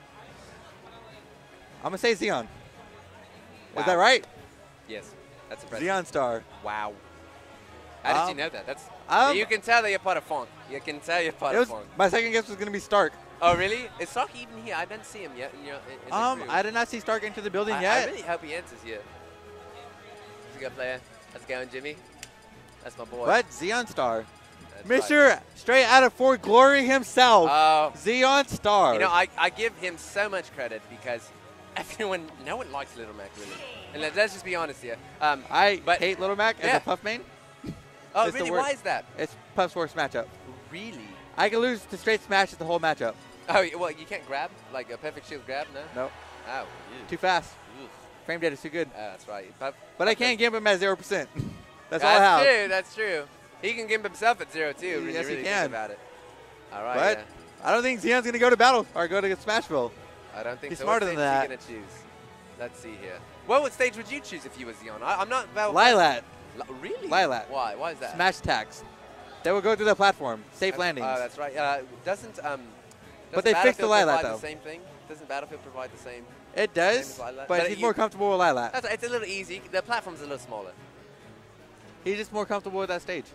I'm going to say Xeon. Wow. Is that right? Yes. That's impressive. Xeon Star. Wow. How did you know that? That's you can tell that you're part of Funk. You can tell you're part of Funk. My second guess was going to be Stark. Oh, really? Is Stark even here? I didn't see him yet. In the crew. I did not see Stark enter the building yet. I really hope he enters here. He's a good player. How's it going, Jimmy? That's my boy. What? Xeon Star. That's Mr. Right. Straight out of Fort Glory himself. Xeon Star. I give him so much credit because no one likes Little Mac, really. And let's just be honest here. I hate Little Mac as a Puff main. Oh, really? Why is that? It's Puff's worst matchup. Really? I can lose to straight smash the whole matchup. Oh, well, you can't grab? Like a perfect shield grab? No? Nope. Oh. Too fast. Oof. Frame data is too good. That's right. But I can't give him at 0%. That's all I have. That's true. He can give himself at 0 too. When Yes, you really he can. think about it. All right. But I don't think Xeon's going to go to battle or go to Smashville. I don't think He's so. smarter What than stage that. are you going to choose? Let's see here. What stage would you choose if you were Xeon? I'm not... Lylat. Really? Lylat. Why? Why is that? Smash attacks. They will go through the platform. Safe landings. Oh, that's right. But they fixed the Lylat, though. The same thing? Doesn't Battlefield provide the same? It does, but he's more comfortable with Lylat. That's right. It's a little easy. The platform's a little smaller. He's just more comfortable with that stage.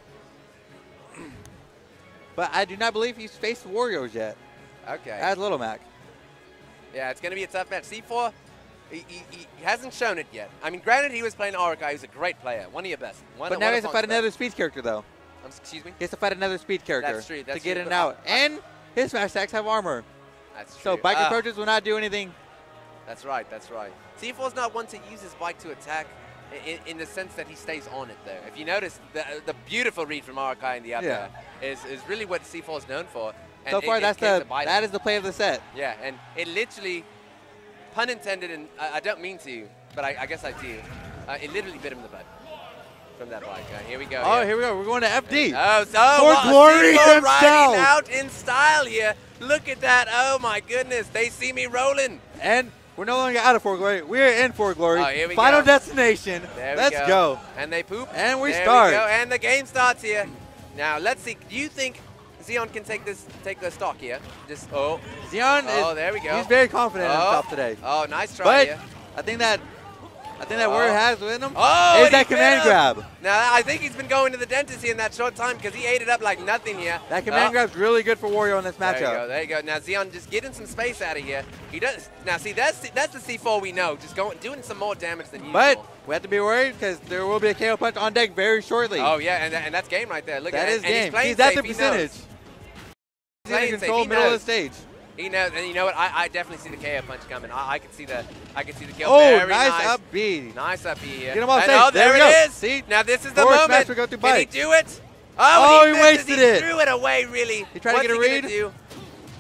But I do not believe he's faced Warriors yet. Okay. As Little Mac. Yeah, it's going to be a tough match. C4, he hasn't shown it yet. I mean, granted, he was playing Arakai, who's a great player. One of your best. But now he has to fight another speed character, though. Excuse me? He has to fight another speed character That's true, to get in and out. And his smash attacks have armor. That's true. So bike approaches will not do anything. That's right, that's right. C4's not one to use his bike to attack in the sense that he stays on it, though. If you notice, the beautiful read from Arakai in the up air is really what C4 is known for. And so far, that is the play of the set. Yeah, and it literally, pun intended, and I don't mean to, but I guess I do, it literally bit him in the butt from that bike. Here we go. Oh, here we go. We're going to FD. For Glory himself. Riding out in style here. Look at that. Oh, my goodness. They see me rolling. And we're no longer out of Fort Glory. We're in Fort Glory. Oh, here we Final go. destination. There Let's go. And they poop. And we there start. We go. And the game starts here. Now, let's see. Do you think Xeon can take the stock here? Xeon is, there we go. He's very confident in himself today. Oh, nice try but here. I think that Warrior has with him is that command grab. Now, I think he's been going to the dentist here in that short time because he ate it up like nothing here. That command grab's really good for Wario in this matchup. There you go. Now, Xeon just getting some space out of here. He does. Now, see, that's the C4 we know. Just doing some more damage than usual. But we have to be worried because there will be a KO punch on deck very shortly. Oh, yeah, and that's game right there. Look at that. That is game. He's at the percentage. He's in control middle of the stage. He knows, and you know what? I definitely see the KO punch coming. I can see the kill. Oh, very nice up B. Nice up B here. Get him off and stage. Oh, there it is. See? Now this is the Forward moment. smash will go through Can he bike. do it? Oh, he missed wasted it. He threw it away, really. He tried to get a read.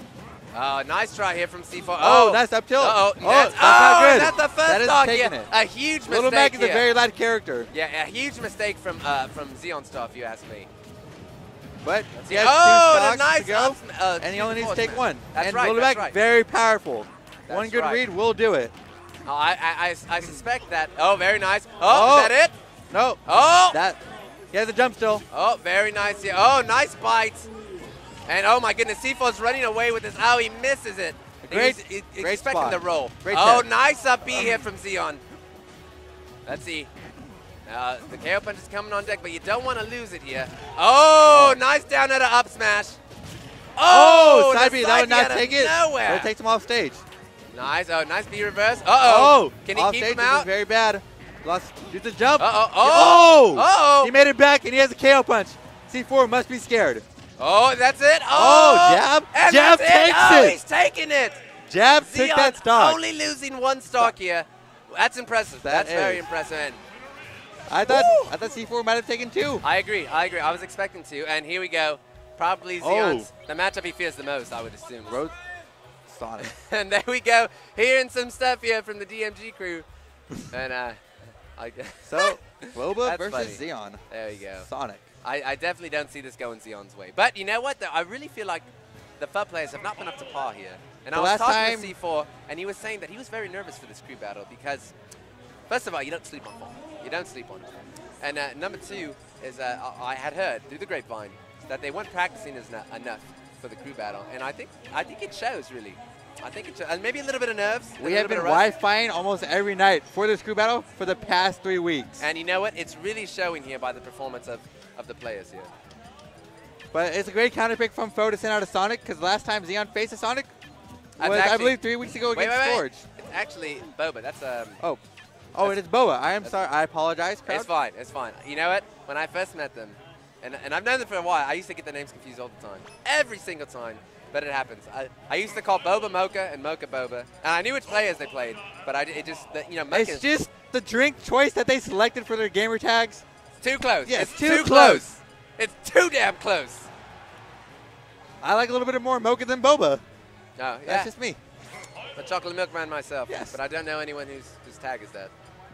Oh, nice try here from C4. Oh, nice up tilt. Uh-oh. That's not good. That's the first that is stock taking here. it. A huge mistake Little Mac is here. a very light character. Yeah, a huge mistake from Xeon Star, if you ask me. But he has the 2 stocks nice to go, and he two only needs to force take man. one. That's and right, Little that's Mac, right. very powerful. That's One good right. read will do it. Oh, I suspect that. Oh, very nice. Oh, is that it? No. Oh! He has a jump still. Oh, very nice here. Oh, nice bites. And oh my goodness, C4's running away with this. Oh, he misses it. Great Expecting spot. the roll. Great oh, tech. nice up B here from Xeon. Let's see. The KO punch is coming on deck, but you don't want to lose it here. Oh, nice down at an up smash. Oh, side the B. That would not out of take it. nowhere. But it takes him off stage. Nice. Oh, nice B reverse. Uh-oh. Can he off keep stage him is out? very bad. Lost. Use the jump. Uh-oh. Oh! Uh-oh. He made it back, and he has a KO punch. C4 must be scared. Oh, that's it. Oh, jab. And Jab that's takes Oh, it. he's taking it. Jab took Xeon that stock. only losing 1 stock here. That's impressive. That That's very is. impressive. And I thought C4 might have taken 2. I agree. I was expecting to. And here we go. Probably Xeon's the matchup he fears the most, I would assume. Road Sonic. And there we go. Hearing some stuff here from the DMG crew. And So, Boba That's versus funny. Xeon. There we go. Sonic. I definitely don't see this going Xeon's way. But you know what, though? I really feel like the FUT players have not been up to par here. And I was talking to C4, and he was saying that he was very nervous for this crew battle because, first of all, you don't sleep on fall. You don't sleep on it. And number 2 is I had heard through the grapevine that they weren't practicing enough for the crew battle. And I think it shows, really. I think it shows. And maybe a little bit of nerves. We have been Wi-Fiing almost every night for this crew battle for the past 3 weeks. And you know what? It's really showing here by the performance of the players here. But it's a great counter pick from Foe to send out a Sonic because last time Xeon faced a Sonic was, actually, I believe, 3 weeks ago against Forge. It's actually Boba. That's Oh, it is Boba. I am sorry. I apologize, crowd. It's fine. It's fine. You know what? When I first met them, and I've known them for a while, I used to get the names confused all the time. Every single time. But it happens. I used to call Boba Mocha and Mocha Boba. And I knew which players they played. But Mocha It's just the drink choice that they selected for their gamer tags. too close. Yeah, it's too close. It's too damn close. I like a little bit more Mocha than Boba. No, That's just me. a chocolate milkman myself. Yes. But I don't know anyone whose tag is that.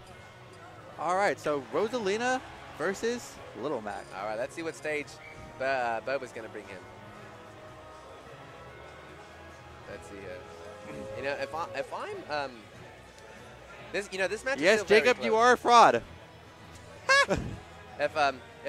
All right, so Rosalina versus Little Mac. All right, let's see what stage Boba's going to bring him. Let's see. You know, if I'm this match. Yes, is still Jacob, very you close. are a fraud. If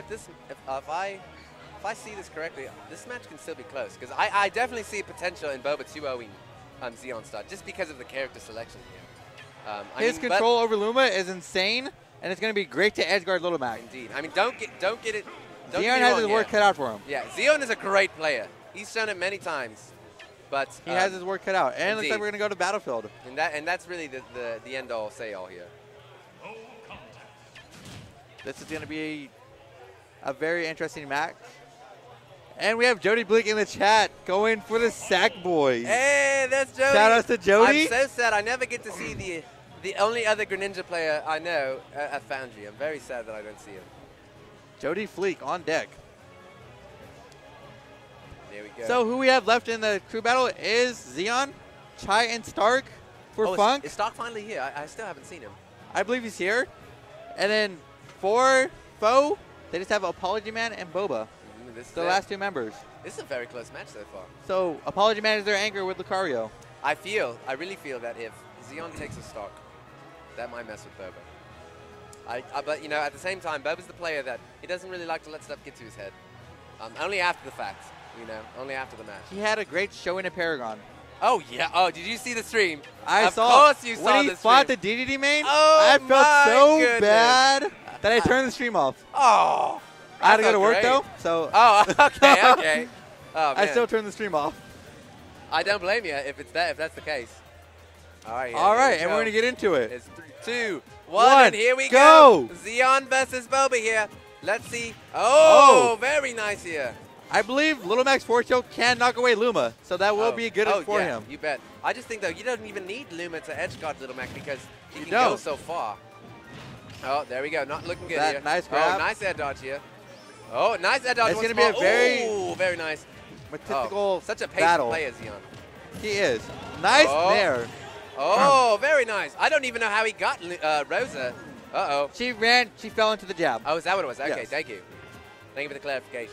I see this correctly, this match can still be close because I definitely see potential in Boba 2-0ing Xeon Star just because of the character selection here. His control over Luma is insane, and it's going to be great to edgeguard Little Mac. Indeed. I mean, don't get it. Don't get Xeon me has wrong his work here. cut out for him. Yeah, Xeon is a great player. He's shown it many times, but He has his work cut out, and it looks like indeed. we're going to go to Battlefield. and that's really the end all say all here. This is going to be a very interesting match. And we have Jody Bleak in the chat going for the Sack Boys. Hey, that's Jody. Shout out to Jody. I'm so sad. I never get to see the only other Greninja player I know at Foundry. I'm very sad that I don't see him. Jody Fleek on deck. There we go. So who we have left in the crew battle is Xeon, Chai, and Stark for Funk. Is Stark finally here? I still haven't seen him. I believe he's here. And then for Foe, they just have Apology Man and Boba. The last 2 members. This is a very close match so far. So Apology Man is their anchor with Lucario. I really feel that if Xeon takes a stock, that might mess with Boba. But you know, at the same time, Boba's the player that he doesn't really like to let stuff get to his head. Only after the fact, you know, only after the match. He had a great showing at Paragon. Oh yeah. Oh, did you see the stream? I saw. Of course you saw when he the fought stream. the DDD main. Oh, I felt my so goodness. bad that I turned the stream off. Oh. I had to go to felt work great. though, so Oh, okay. Oh, I man. still turned the stream off. I don't blame you if that's the case. All right. All right, here and we we're gonna get into it. It's 3, 2, 1, and here we go. Xeon versus Boba here. Let's see. Oh, very nice here. I believe Little Mac's forward tilt can knock away Luma, so that will be good for yeah, him. You bet. I just think though you don't even need Luma to edge guard Little Mac because he can don't. go so far. Oh, there we go. Not looking good That here. nice grab. Oh, nice air dodge here. Oh, nice air dodge. It's once gonna be a more. very Ooh, very nice. Statistical such a patient battle. player, Xeon. He is. Nice there. Oh, very nice. I don't even know how he got Rosa. Uh-oh. She ran. She fell into the jab. Oh, is that what it was? Okay, Yes. thank you. Thank you for the clarification.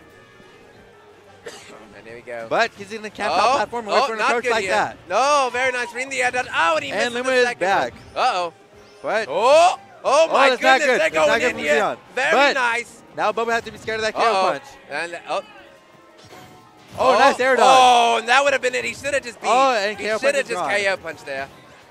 And there we go. But he's in the camp top platform away from an approach like that. No, very nice. Reading the air dodge. Oh, and he misses Luma the is second back. one. Uh-oh. But Oh my that's goodness. not good. They're That's not going good in from here. Zeon. Very But nice. now Boba has to be scared of that KO Uh-oh. punch. And, Oh, nice air dodge. Oh, and that would have been it. He should have just beat. And he KO should have punch is just gone. KO punched there.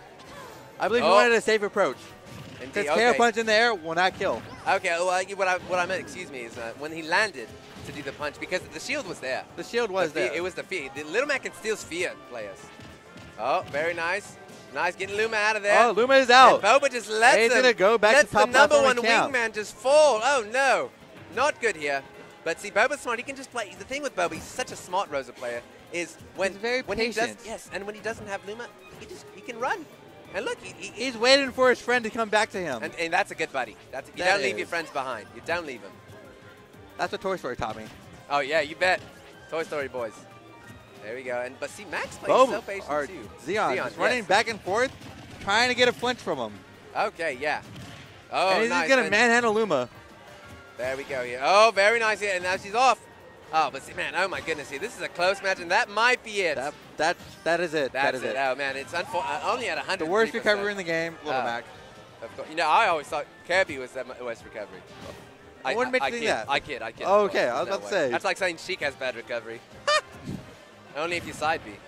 I believe he wanted a safe approach. Indeed. Because KO punch in the air will not kill. Okay, well, what I meant, excuse me, is when he landed to do the punch, because the shield was there. The shield was there. It was the fear. The Little Mac can steal Sphere players. Oh, very nice. Nice getting Luma out of there. Oh, Luma is out. And Boba just lets He's him. gonna go back lets to top the number platform one and camp. wingman just fall. Oh, no. Not good here. But see, Boba's smart. He can just play. The thing with Boba, he's such a smart Rosa player, is when, He's very when patient. he does, yes, and when he doesn't have Luma, he can run. And look, He's waiting for his friend to come back to him. And that's a good buddy. You don't leave your friends behind. You don't leave them. That's what Toy Story taught me. Oh, yeah, you bet. Toy Story boys. There we go. But see, Max plays so patient, too. Zeon just running back and forth, trying to get a flinch from him. Okay, yeah. Oh, and he's nice. going to manhandle Luma. There we go here. Oh, very nice here. And now she's off. Oh, but see, man, oh my goodness here. This is a close match, and that might be it. That is it. That is it. Oh, man, it's only at 100%. The worst recovery in the game, Little Mac. Of course. You know, I always thought Kirby was the worst recovery. I wouldn't make you that. I kid. Oh, okay, I was about to say. That's like saying Sheik has bad recovery. Only if you side B.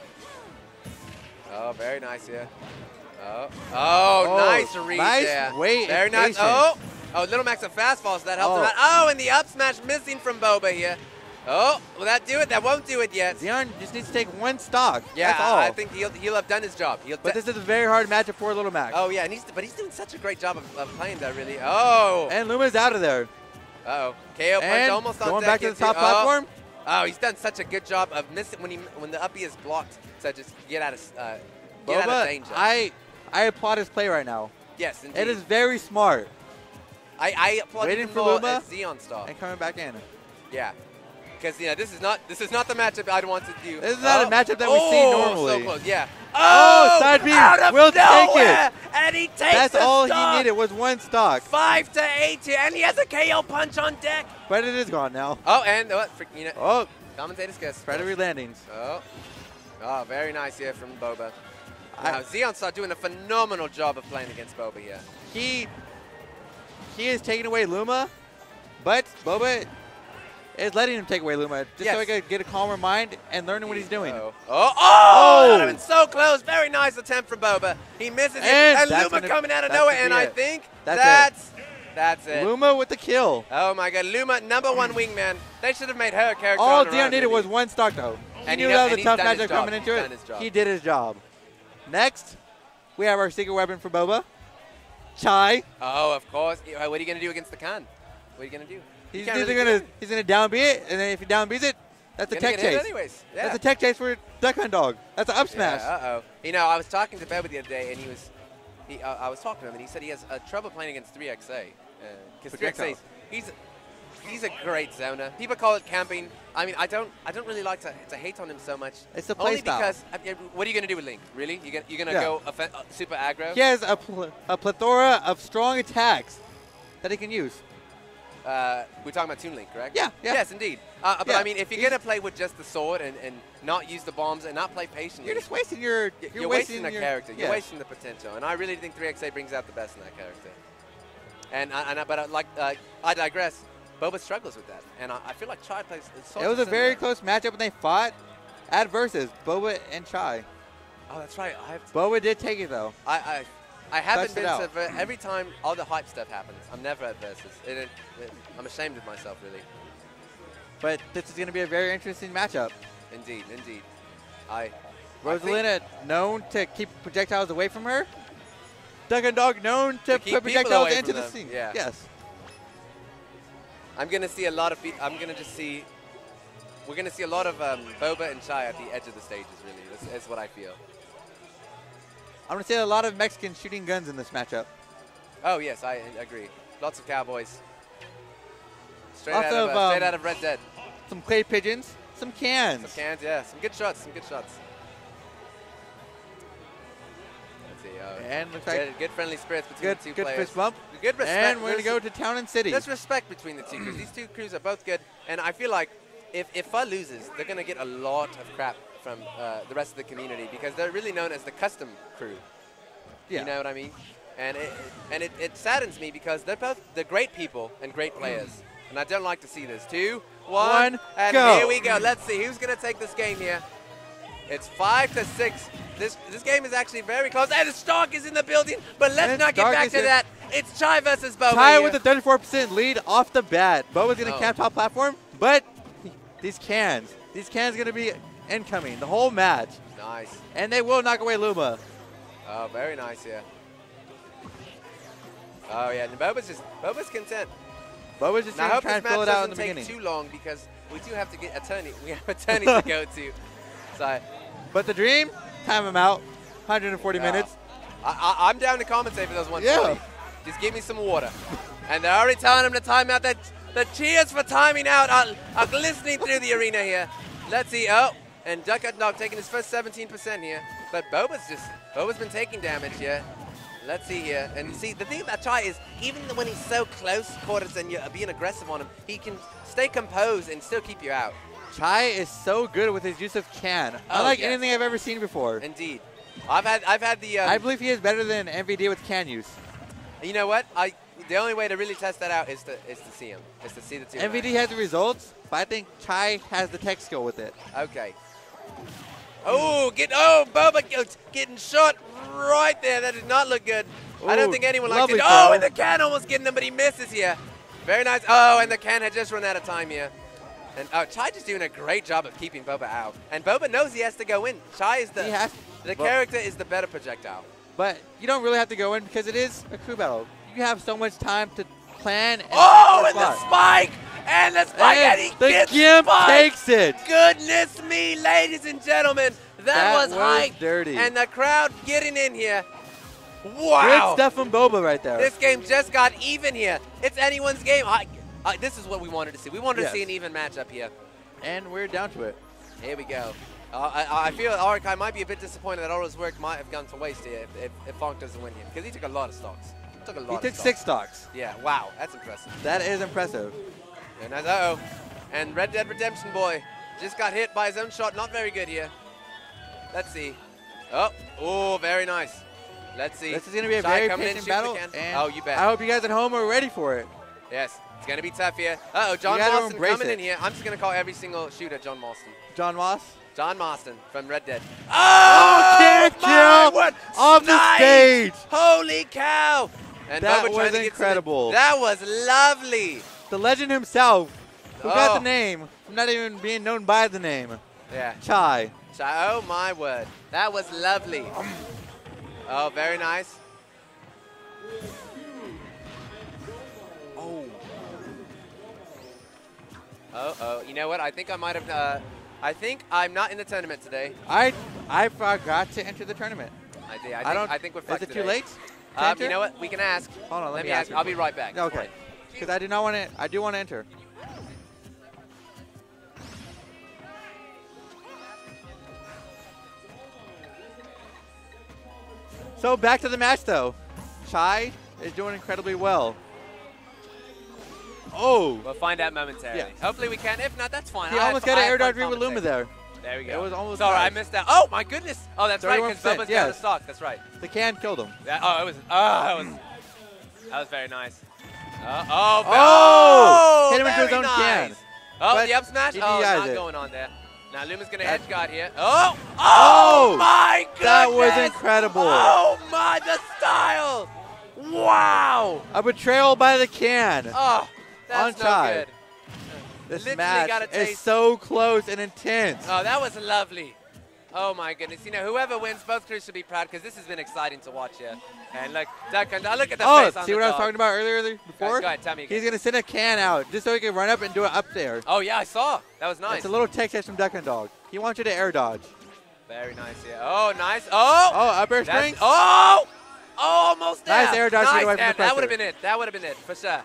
Oh, very nice here. Oh, nice read there. Wait, very nice. Oh, Little Mac's a fastball, so that helps him out. Oh, and the up smash missing from Boba here. Oh, will that do it? That won't do it yet. Zeon just needs to take one stock. Yeah, that's all. I think he'll have done his job. But this is a very hard matchup for Little Mac. Oh, yeah, but he's doing such a great job of playing that, really. Oh. And Luma's out of there. Uh-oh. KO punch almost on deck. Going back to the top platform. Oh, he's done such a good job of missing when the uppie is blocked. So just get out of danger. I applaud his play right now. Yes, indeed. It is very smart. I applaud waiting him for more Luma as Zeon star. And coming back in. Yeah. Because this is not the matchup I'd want to do. This is not a matchup that we see normally. So close, yeah. Oh, side B will take it. And he takes That's the all stock. he needed was one stock. 5-8 here, and he has a KO punch on deck. But it is gone now. Oh, and commentator's guess. Predatory landings. Oh, very nice here from Boba. Now, Zeon started doing a phenomenal job of playing against Boba here. He is taking away Luma, but Boba is letting him take away Luma just so he can get a calmer mind and learning what he's doing. That would have been so close. Very nice attempt from Boba. He misses it, and Luma coming out of nowhere, and I think that's it. Luma with the kill. Oh my God, Luma, number one wingman. They should have made her a character. All Zeon needed was one stock, though. He knew that was a tough matchup coming into it. He did his job. Next, we have our secret weapon for Boba, Chai. Oh, of course. What are you going to do against the Khan? What are you going to do? He's gonna down B it, and then if he down B's it, that's a tech chase. Anyways. Yeah. That's a tech chase for Duck Hunt Dog. That's an up smash. Yeah, You know, I was talking to Boba the other day, and I was talking to him, and he said he has trouble playing against 3XA. Because 3XA, he's a great zoner. People call it camping. I mean, I don't really like to hate on him so much. It's the play style. Because what are you gonna do with Link? Really? You're gonna go super aggro? He has a plethora of strong attacks that he can use. We're talking about Toon Link, correct? Yeah. Yes, indeed. But I mean, if you're gonna play with just the sword and not use the bombs and not play patiently, you're just wasting you're wasting the character. You're wasting the potential. And I really think 3XA brings out the best in that character. But I digress. Boba struggles with that, and I feel like Chai plays. It was a very close matchup when they fought at Versus, Boba and Chai. Oh, that's right. Boba did take it though. I haven't been to every time all the hype stuff happens. I'm never at Versus. I'm ashamed of myself, really. But this is going to be a very interesting matchup. Indeed. Rosalina known to keep projectiles away from her. Duck Hunt Dog known to put projectiles into the scene. Yeah. Yes. I'm going to see a lot of. We're going to see a lot of Boba and Chai at the edge of the stages. Really, that's what I feel. I'm going to see a lot of Mexicans shooting guns in this matchup. Oh yes, I agree. Lots of cowboys. Straight Lots out of Red Dead. Some clay pigeons, some cans. Some cans, yeah. Some good shots. Oh. And looks like good friendly spirits between the two good players. fist bump. Good respect. And we're going to go to Town and City. There's respect between the two because these two crews are both good. And I feel like if FUH loses, they're going to get a lot of crap from the rest of the community because they're really known as the custom crew. Yeah. You know what I mean? And it saddens me because they're great people and great players. And I don't like to see this. 2, 1, and go. Here we go. Let's see who's going to take this game here. It's 5-6. This game is actually very close. And Stark is in the building, but let's not get back to that. It's Chai versus Boba. Chai here. with a 34% lead off the bat. Boba's going to camp top platform, but these cans going to be incoming the whole match. Nice. And they will knock away Luma. Oh, very nice, yeah. Oh, yeah. And Boba's content. Boba's just now, trying to fill it out in the take beginning. too long because we do have to get attorney. We have attorney to go to. So. But the dream, time him out. 140 minutes. I'm down to compensate for those 140. Yeah. Just give me some water. And they're already telling him to time out. The cheers for timing out are glistening through the arena here. Let's see. Oh, and Duck Dog taking his first 17% here. But Boba's been taking damage here. Let's see here. And see, the thing about Chai is even when he's so close quarters and you're being aggressive on him, he can stay composed and still keep you out. Chai is so good with his use of can. Unlike anything I've ever seen before. Indeed. I've had the... I believe he is better than MVD with can use. You know what? The only way to really test that out is to see him. Is to see the two. MVD has the results, but I think Chai has the tech skill with it. Okay. Boba getting shot right there. That did not look good. I don't think anyone liked it. Oh, and the can almost getting him, but he misses here. Very nice. Oh, and the can had just run out of time here. And Chai just doing a great job of keeping Boba out. And Boba knows he has to go in. Chai is the character is the better projectile. But you don't really have to go in because it is a crew battle. You have so much time to plan. And the spike! And the spike, and he gets Gimp takes it. Goodness me, ladies and gentlemen. That was hype. Dirty. And the crowd getting in here. Wow. Good stuff from Boba right there. This game just got even here. It's anyone's game. This is what we wanted to see. We wanted to see an even matchup here. And we're down to it. Here we go. I feel Arkai might be a bit disappointed that all his work might have gone to waste here if Fonk doesn't win here. Because he took a lot of stocks. He took 6 stocks. Yeah, wow. That's impressive. That is impressive. And and Red Dead Redemption boy just got hit by his own shot. Not very good here. Let's see. Oh, very nice. Let's see. This is going to be a very patient battle. And you bet. I hope you guys at home are ready for it. Yes, it's going to be tough here. John Marston coming in here. I'm just going to call every single shooter John Marston. John Moss? John Marston from Red Dead. Can't kill off the stage. Holy cow. And that was incredible. That was lovely. The legend himself, who got the name, from not even being known by the name. Yeah. Chai. Oh, my word. That was lovely. Oh, very nice. Oh. You know what? I think I might have... I think I'm not in the tournament today. I forgot to enter the tournament. I think we're fucked Is it too late? You know what? We can ask. Hold on, let me ask. I'll be right back. Okay. Because I do not want to. I do want to enter. So back to the match, though. Chai is doing incredibly well. Oh. We'll find out momentarily. Yeah. Hopefully we can. If not, that's fine. He almost got an air dodge read with Luma there. There we go. It was almost sorry, I missed that. Oh, my goodness. Oh, that's right, because Boba's got a stock. That's right. The can killed him. That was very nice. Hit him into his own can. Oh, but the up smash? Oh, not going on there. Now Luma's going to edge guard here. Oh, my goodness. That was incredible. Oh, my, the style. Wow. A betrayal by the can. Oh, that's no good. This match is so close and intense. Oh, that was lovely. Oh, my goodness. You know, whoever wins, both crews should be proud because this has been exciting to watch here. And look, look at the face on the see what I was talking about earlier before? Go ahead, tell me again. He's going to send a can out just so he can run up and do it up there. Oh, yeah, I saw. That was nice. It's a little tech test from Duck and Dog. He wants you to air dodge. Very nice, yeah. Oh, nice. Oh! Oh, up air strings. Oh! Oh, almost there. Nice air dodge. Nice. Away from the that would have been it. That would have been it, for sure.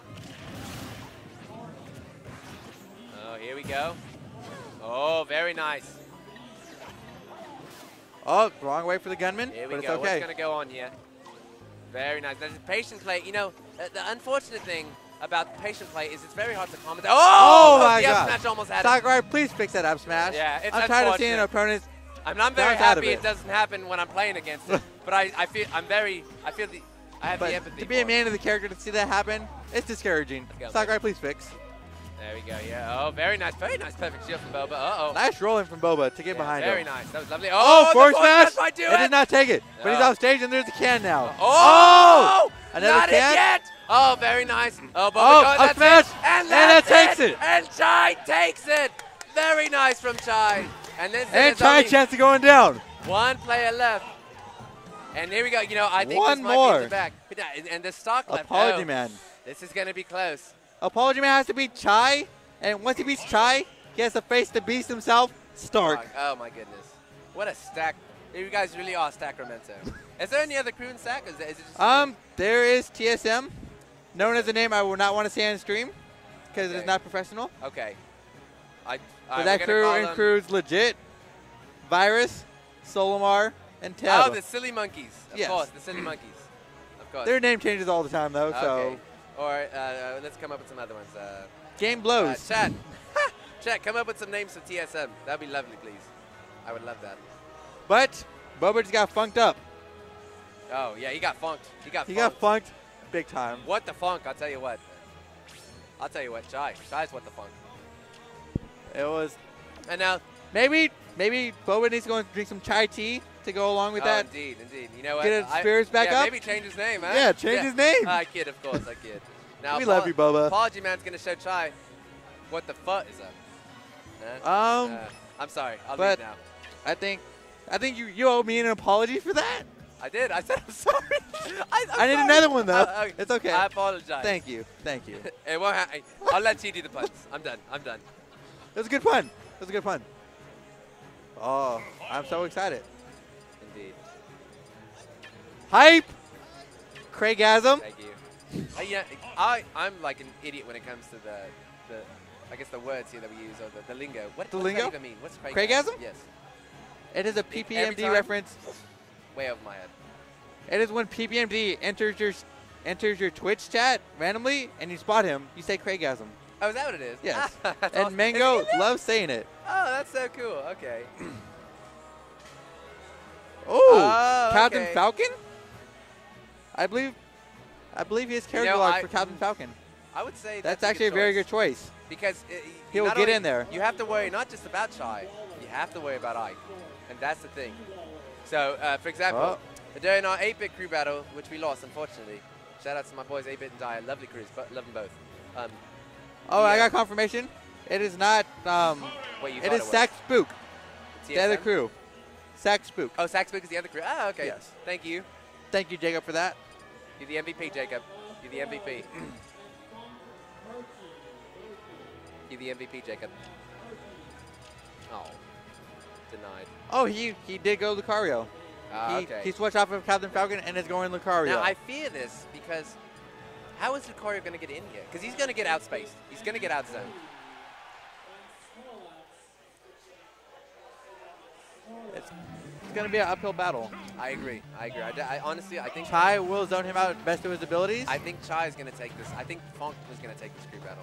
Oh, here we go. Oh, very nice. Oh, wrong way for the gunman, Here we but it's go. okay. What's going to go on here? Very nice. There's a patient play. You know, the unfortunate thing about patient play is it's very hard to comment. Oh my the up God. smash almost had it. Sakurai, please fix that up smash. Yeah, it's I'm tired of seeing unfortunate. opponents. I'm very bounce out of happy it. it doesn't happen when I'm playing against it. But I have But the empathy. to be a for it. man of the character to see that happen, it's discouraging. Go, Sakurai, please fix. There we go. Yeah. Oh, very nice. Very nice. Perfect shield from Boba. Uh-oh. Nice rolling from Boba to get behind very him. nice. That was lovely. Oh, the forward smash! might do It did not take it, but he's No. off stage and there's a can now. Oh! Another not can? it yet. Oh, very nice. Oh, Boba Oh, goes, up that's smash! it. And that that's takes it. And Chai takes it. Very nice from Chai. And then And there's Chai only chance of going down. one player left. And here we go. You know, I think One this might more. be the back. And the stock left. Apology Oh, Man. This is going to be close. Apology Man has to beat Chai, and once he beats Chai, he has to face the beast himself, Stark. Oh, my goodness. What a stack. You guys really are Sacramento. Is there any other crew in Sac? Is it just There is TSM, known as a name I will not want to say on stream, because it is Okay. not professional. Okay. But that crew includes Legit, Virus, Solomar, and Teb. Oh, the Silly Monkeys. Of Yes. course, the Silly Monkeys. Of course. Their name changes all the time, though, so Okay. Or let's come up with some other ones. game blows. Chat. Chat, come up with some names for TSM. That'd be lovely, please. I would love that. But Boba just got funked up. Oh, yeah, he got funked. He got funked big time. What the funk? I'll tell you what. Chai's what the funk. It was And now, maybe Boba needs to go and drink some chai tea to go along with that. Indeed. You know what? Get his spirits back yeah, up? Maybe change his name, huh? Yeah, change his name. I kid, of course, I kid. Now, We love you, Boba. Apology Man's going to show Chai what the fuck is up. I'm sorry. I'll but leave now. I think you owe me an apology for that. I did. I said I'm sorry. I'm I need sorry. another one though. It's okay. I apologize. Thank you. It won't I'll let you do the puns. I'm done. It was a good pun. Oh, I'm so excited. Indeed. Hype. Craigasm. Thank you. I'm like an idiot when it comes to the I guess the words here that we use or the lingo. What does lingo? that even mean? What's Craigasm? Yes. It is a Every PPMD time? reference. Way over my head. It is when PPMD enters your Twitch chat randomly and you spot him, you say Craigasm. Oh, is that what it is? Yes. That's And awesome. Mango Is he in there? loves saying it. Oh, that's so cool. Okay. Oh, Captain okay. Falcon? I believe he has character know, log for Captain Falcon. I would say That's actually a very good choice. Because He'll not get only- in there. You have to worry not just about Chai, you have to worry about Ike. And that's the thing. So, for example, during our 8-bit crew battle, which we lost, unfortunately, shout out to my boys 8-bit and Dyer, lovely crews, but love them both. I got confirmation. It is not, What you it thought is was. Sack Spook, the other TSM? crew. Sack Spook. Oh, Sack Spook is the other crew. Oh, okay. Yes. Thank you. Thank you, Jacob, for that. You're the MVP, Jacob. You're the MVP. You're the MVP, Jacob. Oh. Denied. Oh, he did go Lucario. Okay. He switched off of Captain Falcon and is going Lucario. Now, I fear this because how is Lucario going to get in here? Because he's going to get outspaced. He's going to get outzoned. It's going to be an uphill battle. I agree. I honestly, I think Chai will zone him out best of his abilities. I think Chai is going to take this. I think Funk is going to take this crew battle.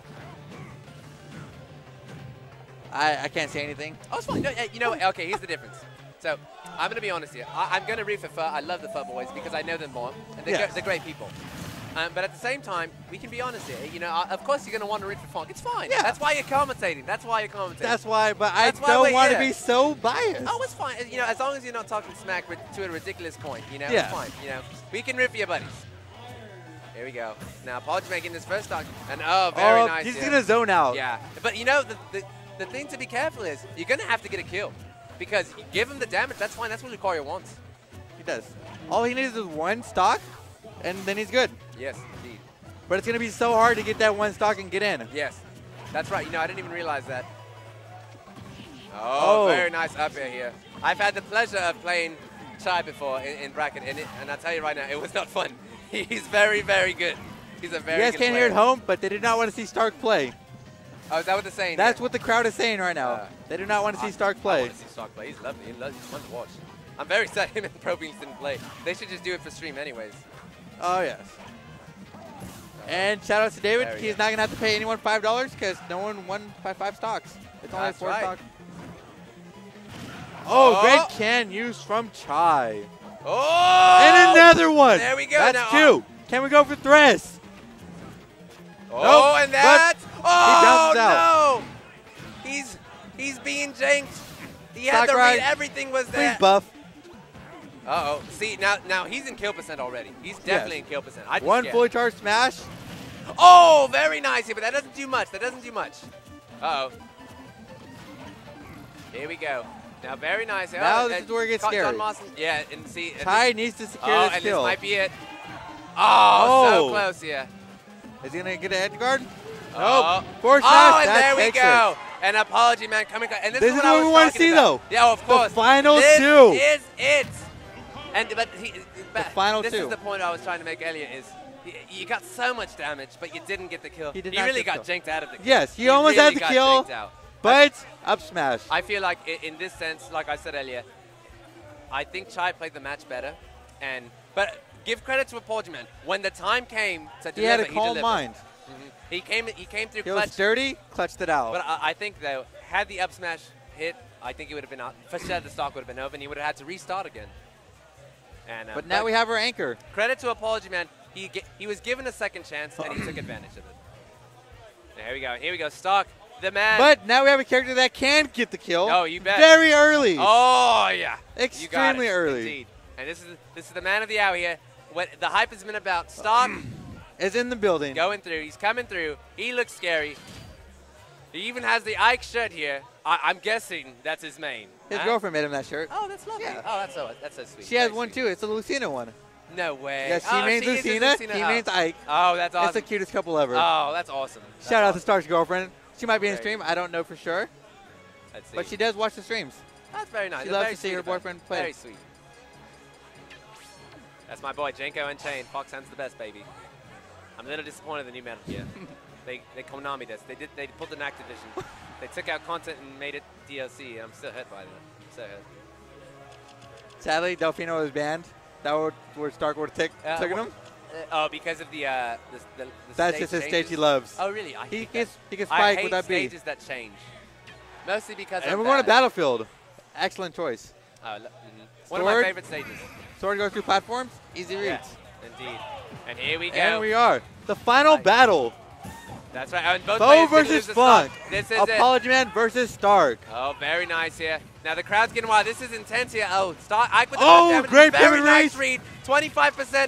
I can't say anything. Oh, it's fine. No, you know, okay, here's the difference. So, I'm going to be honest here. I'm going to root for Pho. I love the Pho boys because I know them more, and they're great people. But at the same time, we can be honest here. You know, of course you're going to want to root for Funk. It's fine. Yeah. That's why you're commentating. That's why, but That's I why don't we're want to here. be so biased. Oh, it's fine. You know, as long as you're not talking smack to a ridiculous point, you know, Yeah. it's fine. You know, we can root for your buddies. Here we go. Now, Podge making this first stock, and very nice. He's yeah. going to zone out. Yeah, but you know, the thing to be careful is you're going to have to get a kill. Because you give him the damage, that's fine. That's what Lucario wants. He does. All he needs is one stock, and then he's good. Yes, indeed. But it's going to be so hard to get that one stock and get in. Yes, that's right. You know, I didn't even realize that. Oh. Very nice up air here. I've had the pleasure of playing Chai before in bracket, and I'll tell you right now, it was not fun. He's very, very good. He's a very You guys good can't player. hear it home, but they did not want to see Stark play. Oh, is that what they're saying? That's what the crowd is saying right now. They do not want to see Stark I play. want to see Stark play. He's lovely. He's fun to watch. I'm very sad him and ProBeans didn't play. They should just do it for stream anyways. Oh, yes. And shout out to David. He's not going to have to pay anyone $5 because no one won by 5 stocks. It's only 4 stocks. Oh, great can used from Chai. Oh! And another one. There we go. That's now, 2. Can we go for Thresh? Oh, nope, and that's... Oh, no! He's being janked. He had the read. Everything was there. Please buff. Uh-oh. See, now he's in kill percent already. He's definitely in kill percent. One fully charged smash. Oh, very nice here, but that doesn't do much. That doesn't do much. Uh-oh. Here we go. Now, very nice. Now this is where it gets scary. Yeah, and see. Chai needs to secure this and kill. this might be it. Oh, so close, yeah. Is he going to get an edge guard? Nope. Force smash. And there we go. An apology, man, coming. And this is what we want to see, though. Yeah, of course. The final 2. This is it. But the final 2. This is the point I was trying to make earlier is you got so much damage, but you didn't get the kill. He really got janked out of the kill. Yes, he almost had the kill, but up smash. I feel like in this sense, like I said earlier, I think Chai played the match better. But give credit to Apology Man. When the time came to deliver, he had a calm mind. He came through clutch. He was sturdy, clutched it out. But I think, though, had the up smash hit, I think it would have been out. For sure, the stock would have been over, and he would have had to restart again. But now we have our anchor. Credit to Apology Man. He was given a second chance, and he took advantage of it. Here we go. Here we go. Stock, the man. But now we have a character that can get the kill. Oh, you bet. Very early. Oh, yeah. Extremely early. Indeed. And this is the man of the hour here. What the hype has been about. Stock is in the building. Going through. He's coming through. He looks scary. He even has the Ike shirt here. I'm guessing that's his main. His girlfriend made him that shirt. Oh, that's lovely. Yeah. Oh, that's so sweet. She has one too. It's a Lucina one. No way. Yeah, she mains Lucina. He mains Ike. Oh, that's awesome. It's the cutest couple ever. Oh, that's awesome. Shout out to Stark's girlfriend. She might be in stream. I don't know for sure. Let's see. But she does watch the streams. That's very nice. She loves to see her boyfriend play. Very sweet. That's my boy, Jenko Unchained. Foxhand's the best, baby. I'm a little disappointed in the new Metal Gear. they Konami this. They pulled an Activision. They took out content and made it DLC. I'm still hurt by that. I'm so hurt. Sadly, Delfino was banned. That would where Stark would have taken him. Oh, because of the that's just his stage he loves. Oh, really? He can spike with that beat. I hate stages that change. Mostly because and we're going to Battlefield. Excellent choice. Oh, one of my favorite stages. Sword goes through platforms. Easy reads. Yes, indeed. And here we go. And we are. The final battle. That's right. And both Foe versus Funk. This is Apology Man versus Stark. Oh, very nice here. Now the crowd's getting wild. This is intense here. Oh, Stark. Ike with the damage. Great very pivot nice read. 25%.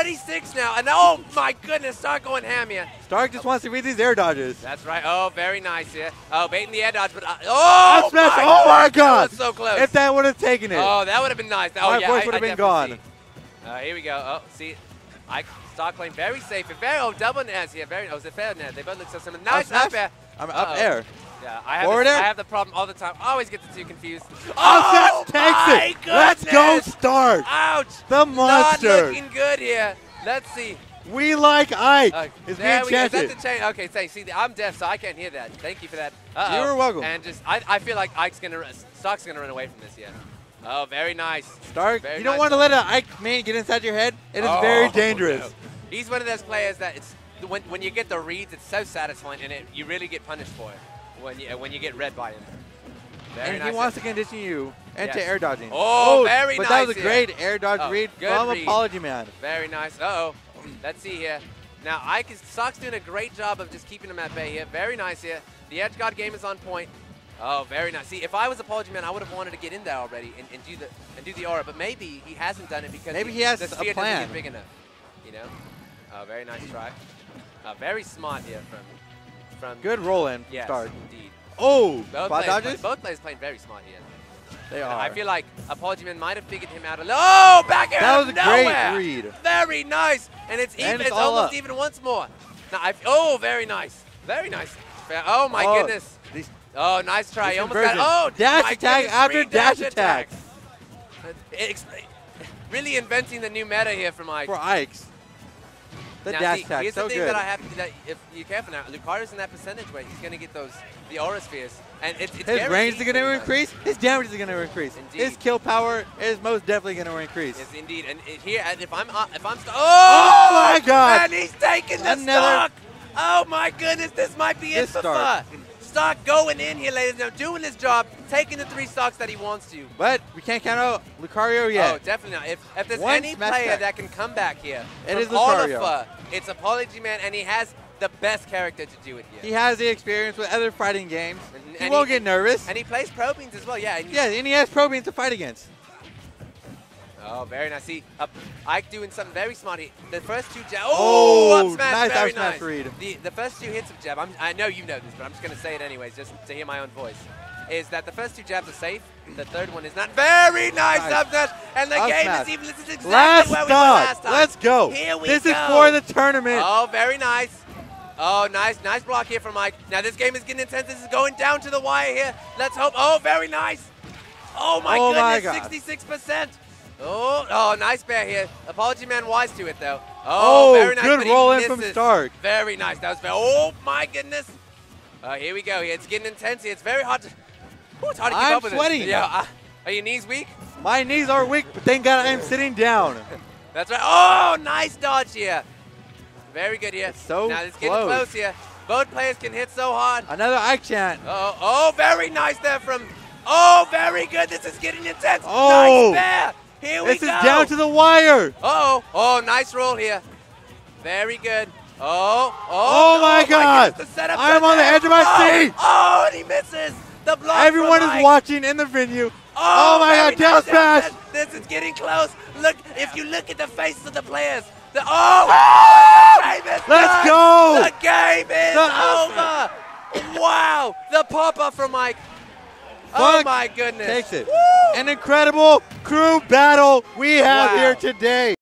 36 now. And oh my goodness, Stark going ham here. Stark just wants to read these air dodges. That's right. Oh, very nice here. Oh, baiting the air dodge, but oh smash. Oh my God. That was so close. If that would have taken it. Oh, that would have been nice. Oh, my voice would have been gone. Here we go. Oh, see. Stark playing very safe. And double nairs here. Oh, is it fair nair? They both look so similar. Nice up air. I'm up air. Yeah, I have the problem all the time. I always get the two confused. Oh, takes it. Let's go, Stark. Ouch. The monster. Not looking good here. Let's see. We like Ike. It's being chanted. Okay, see, I'm deaf, so I can't hear that. Thank you for that. You're welcome. And I feel like Stark's gonna run away from this. Yeah. Oh, very nice. Stark, you don't want to let an Ike main get inside your head. It is very dangerous. No. He's one of those players that when you get the reads, it's so satisfying, and you really get punished for it when you get read by him. Very nice. He wants to condition you into air dodging. Oh, very nice. But that was a great air dodge read from Apology Man. Very nice. Uh-oh. Let's see here. Now, Stark's doing a great job of just keeping him at bay here. Very nice here. The edge guard game is on point. Oh, very nice. See, if I was Apology Man, I would have wanted to get in there already and do the aura, but maybe he hasn't done it because he has the sphere a plan. Doesn't get big enough. You know? Oh, very nice try. Very smart here from good roll in. Yes, Stark. Indeed. Oh, both players playing very smart here. They are. I feel like Apology Man might have figured him out a little. Oh, back air out of nowhere. That was a great read. Very nice. And it's even. It's almost even once more. Now, very nice. Very nice. Oh, my goodness. Oh, nice try. You almost got it. Oh, dash attack after dash attack. Really inventing the new meta here from Ike. For Ike's. The now, dash attack, here's so the thing good. that I have to, that if you're careful now, Lucario's in that percentage where he's going to get the aura spheres. And it's his range is going to increase. His damage is going to increase. Indeed. His kill power is most definitely going to increase. Yes, indeed. And here, if I'm oh my God! And he's taking the stock. Oh my goodness, this might be it for Fa. Stock going in here, ladies and gentlemen, doing his job, taking the 3 stocks that he wants to. But we can't count out Lucario yet. Oh, definitely not. If there's any player that can come back here, it is all of Lucario. Fa, it's Apology Man, and he has the best character to do it here. He has the experience with other fighting games. He won't get nervous. And he plays Pro Beans as well, yeah. And and he has Pro Beans to fight against. Oh, very nice. See, Ike doing something very smart here. The first 2 jabs. Oh, up smash, nice very up smash nice. read. The first 2 hits of jab, I know you know this, but I'm just going to say it anyways, just to hear my own voice, is that the first 2 jabs are safe. The third one is not. Very nice up smash. And the game is even, this is exactly where we were last time. Let's go. Here we this go. is for the tournament. Oh, very nice. Oh, nice block here from Mike. Now this game is getting intense. This is going down to the wire here. Let's hope. Oh, very nice. Oh my goodness, 66%. Oh, nice bear here. Apology Man wise to it though. Oh, very nice. Good roll in from Stark. Very nice. That was very. Oh my goodness. Here we go. It's getting intense here. It's very hard to. It's hard to keep up with sweating. it. Yeah. Are your knees weak? My knees are weak, but thank God I am sitting down. That's right. Oh, nice dodge here. Very good here. So now it's getting close here. Both players can hit so hard. Another Ike chant. Oh, very nice there from. Oh, very good. This is getting intense. Oh, nice bear. Here we go. This is down to the wire. Oh, nice roll here. Very good. Oh my God. Goodness, the setup I'm on the edge of my seat. Oh, and he misses. The block. Everyone is watching in the venue. Oh my God, down smash. This is getting close. Look, if you look at the faces of the players. The game is Let's done. go. The game is over. Wow. The pop-up from Mike. Oh my goodness. Takes it. Woo. An incredible crew battle we have here today.